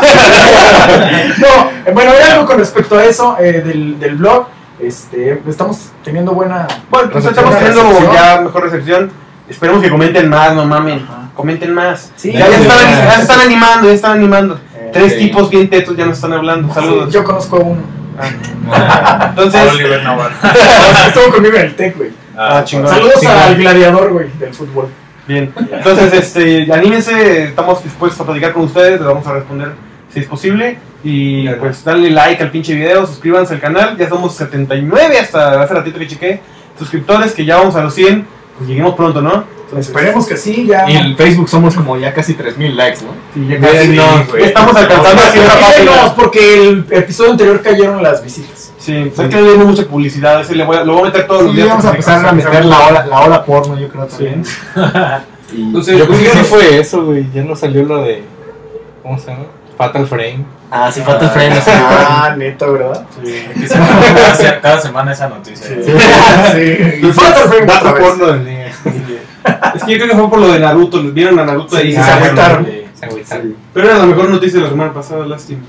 No, bueno, hay algo con respecto a eso del blog. Estamos teniendo buena. Bueno, pues estamos teniendo ya mejor recepción. Esperemos que comenten más, no mamen. Comenten más. Sí, ya están animando. 3 tipos bien tetos ya nos están hablando. Saludos. Yo conozco a uno. Entonces, Oliver Navarro. Estuvo conmigo en el TEC, güey. chingón. Saludos al gladiador, güey, del fútbol. Bien, entonces anímense, estamos dispuestos a platicar con ustedes, les vamos a responder si es posible. Y pues darle like al pinche video, suscríbanse al canal, ya somos 79 hasta hace ratito que chequé suscriptores, que ya vamos a los 100, pues lleguemos pronto, ¿no? Entonces, esperemos que sí, ya. Y en Facebook somos como ya casi 3000 likes, ¿no? Sí, ya casi, ya estamos alcanzando así una No, página. porque el episodio anterior cayeron las visitas. Sí, pues hay que darle mucha publicidad, ese lo voy a meter todos los Sí, días. vamos a empezar a meter la hora porno, yo creo también. Y Entonces, yo creo que pues, sí fue eso, güey. Ya no salió lo de. ¿Cómo se llama? Fatal Frame. Ah, sí, falta el freno. Ah, neto, ¿verdad? Cada semana esa noticia. Sí. güey. Y falta el frame otra Dato vez. porno del día. Es que yo creo que fue por lo de Naruto, vieron a Naruto ahí. Sí, se agüitaron. Se agüitaron. Pero era la mejor noticia de la semana pasada, lástima.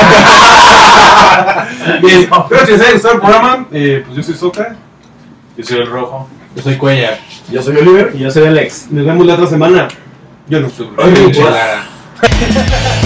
Bien, espero que les haya gustado el programa. Pues yo soy Soca. Yo soy el rojo. Yo soy Cuellar. Yo soy Oliver. Y yo soy Alex. Nos vemos la otra semana. Yo no. Ay, Lara.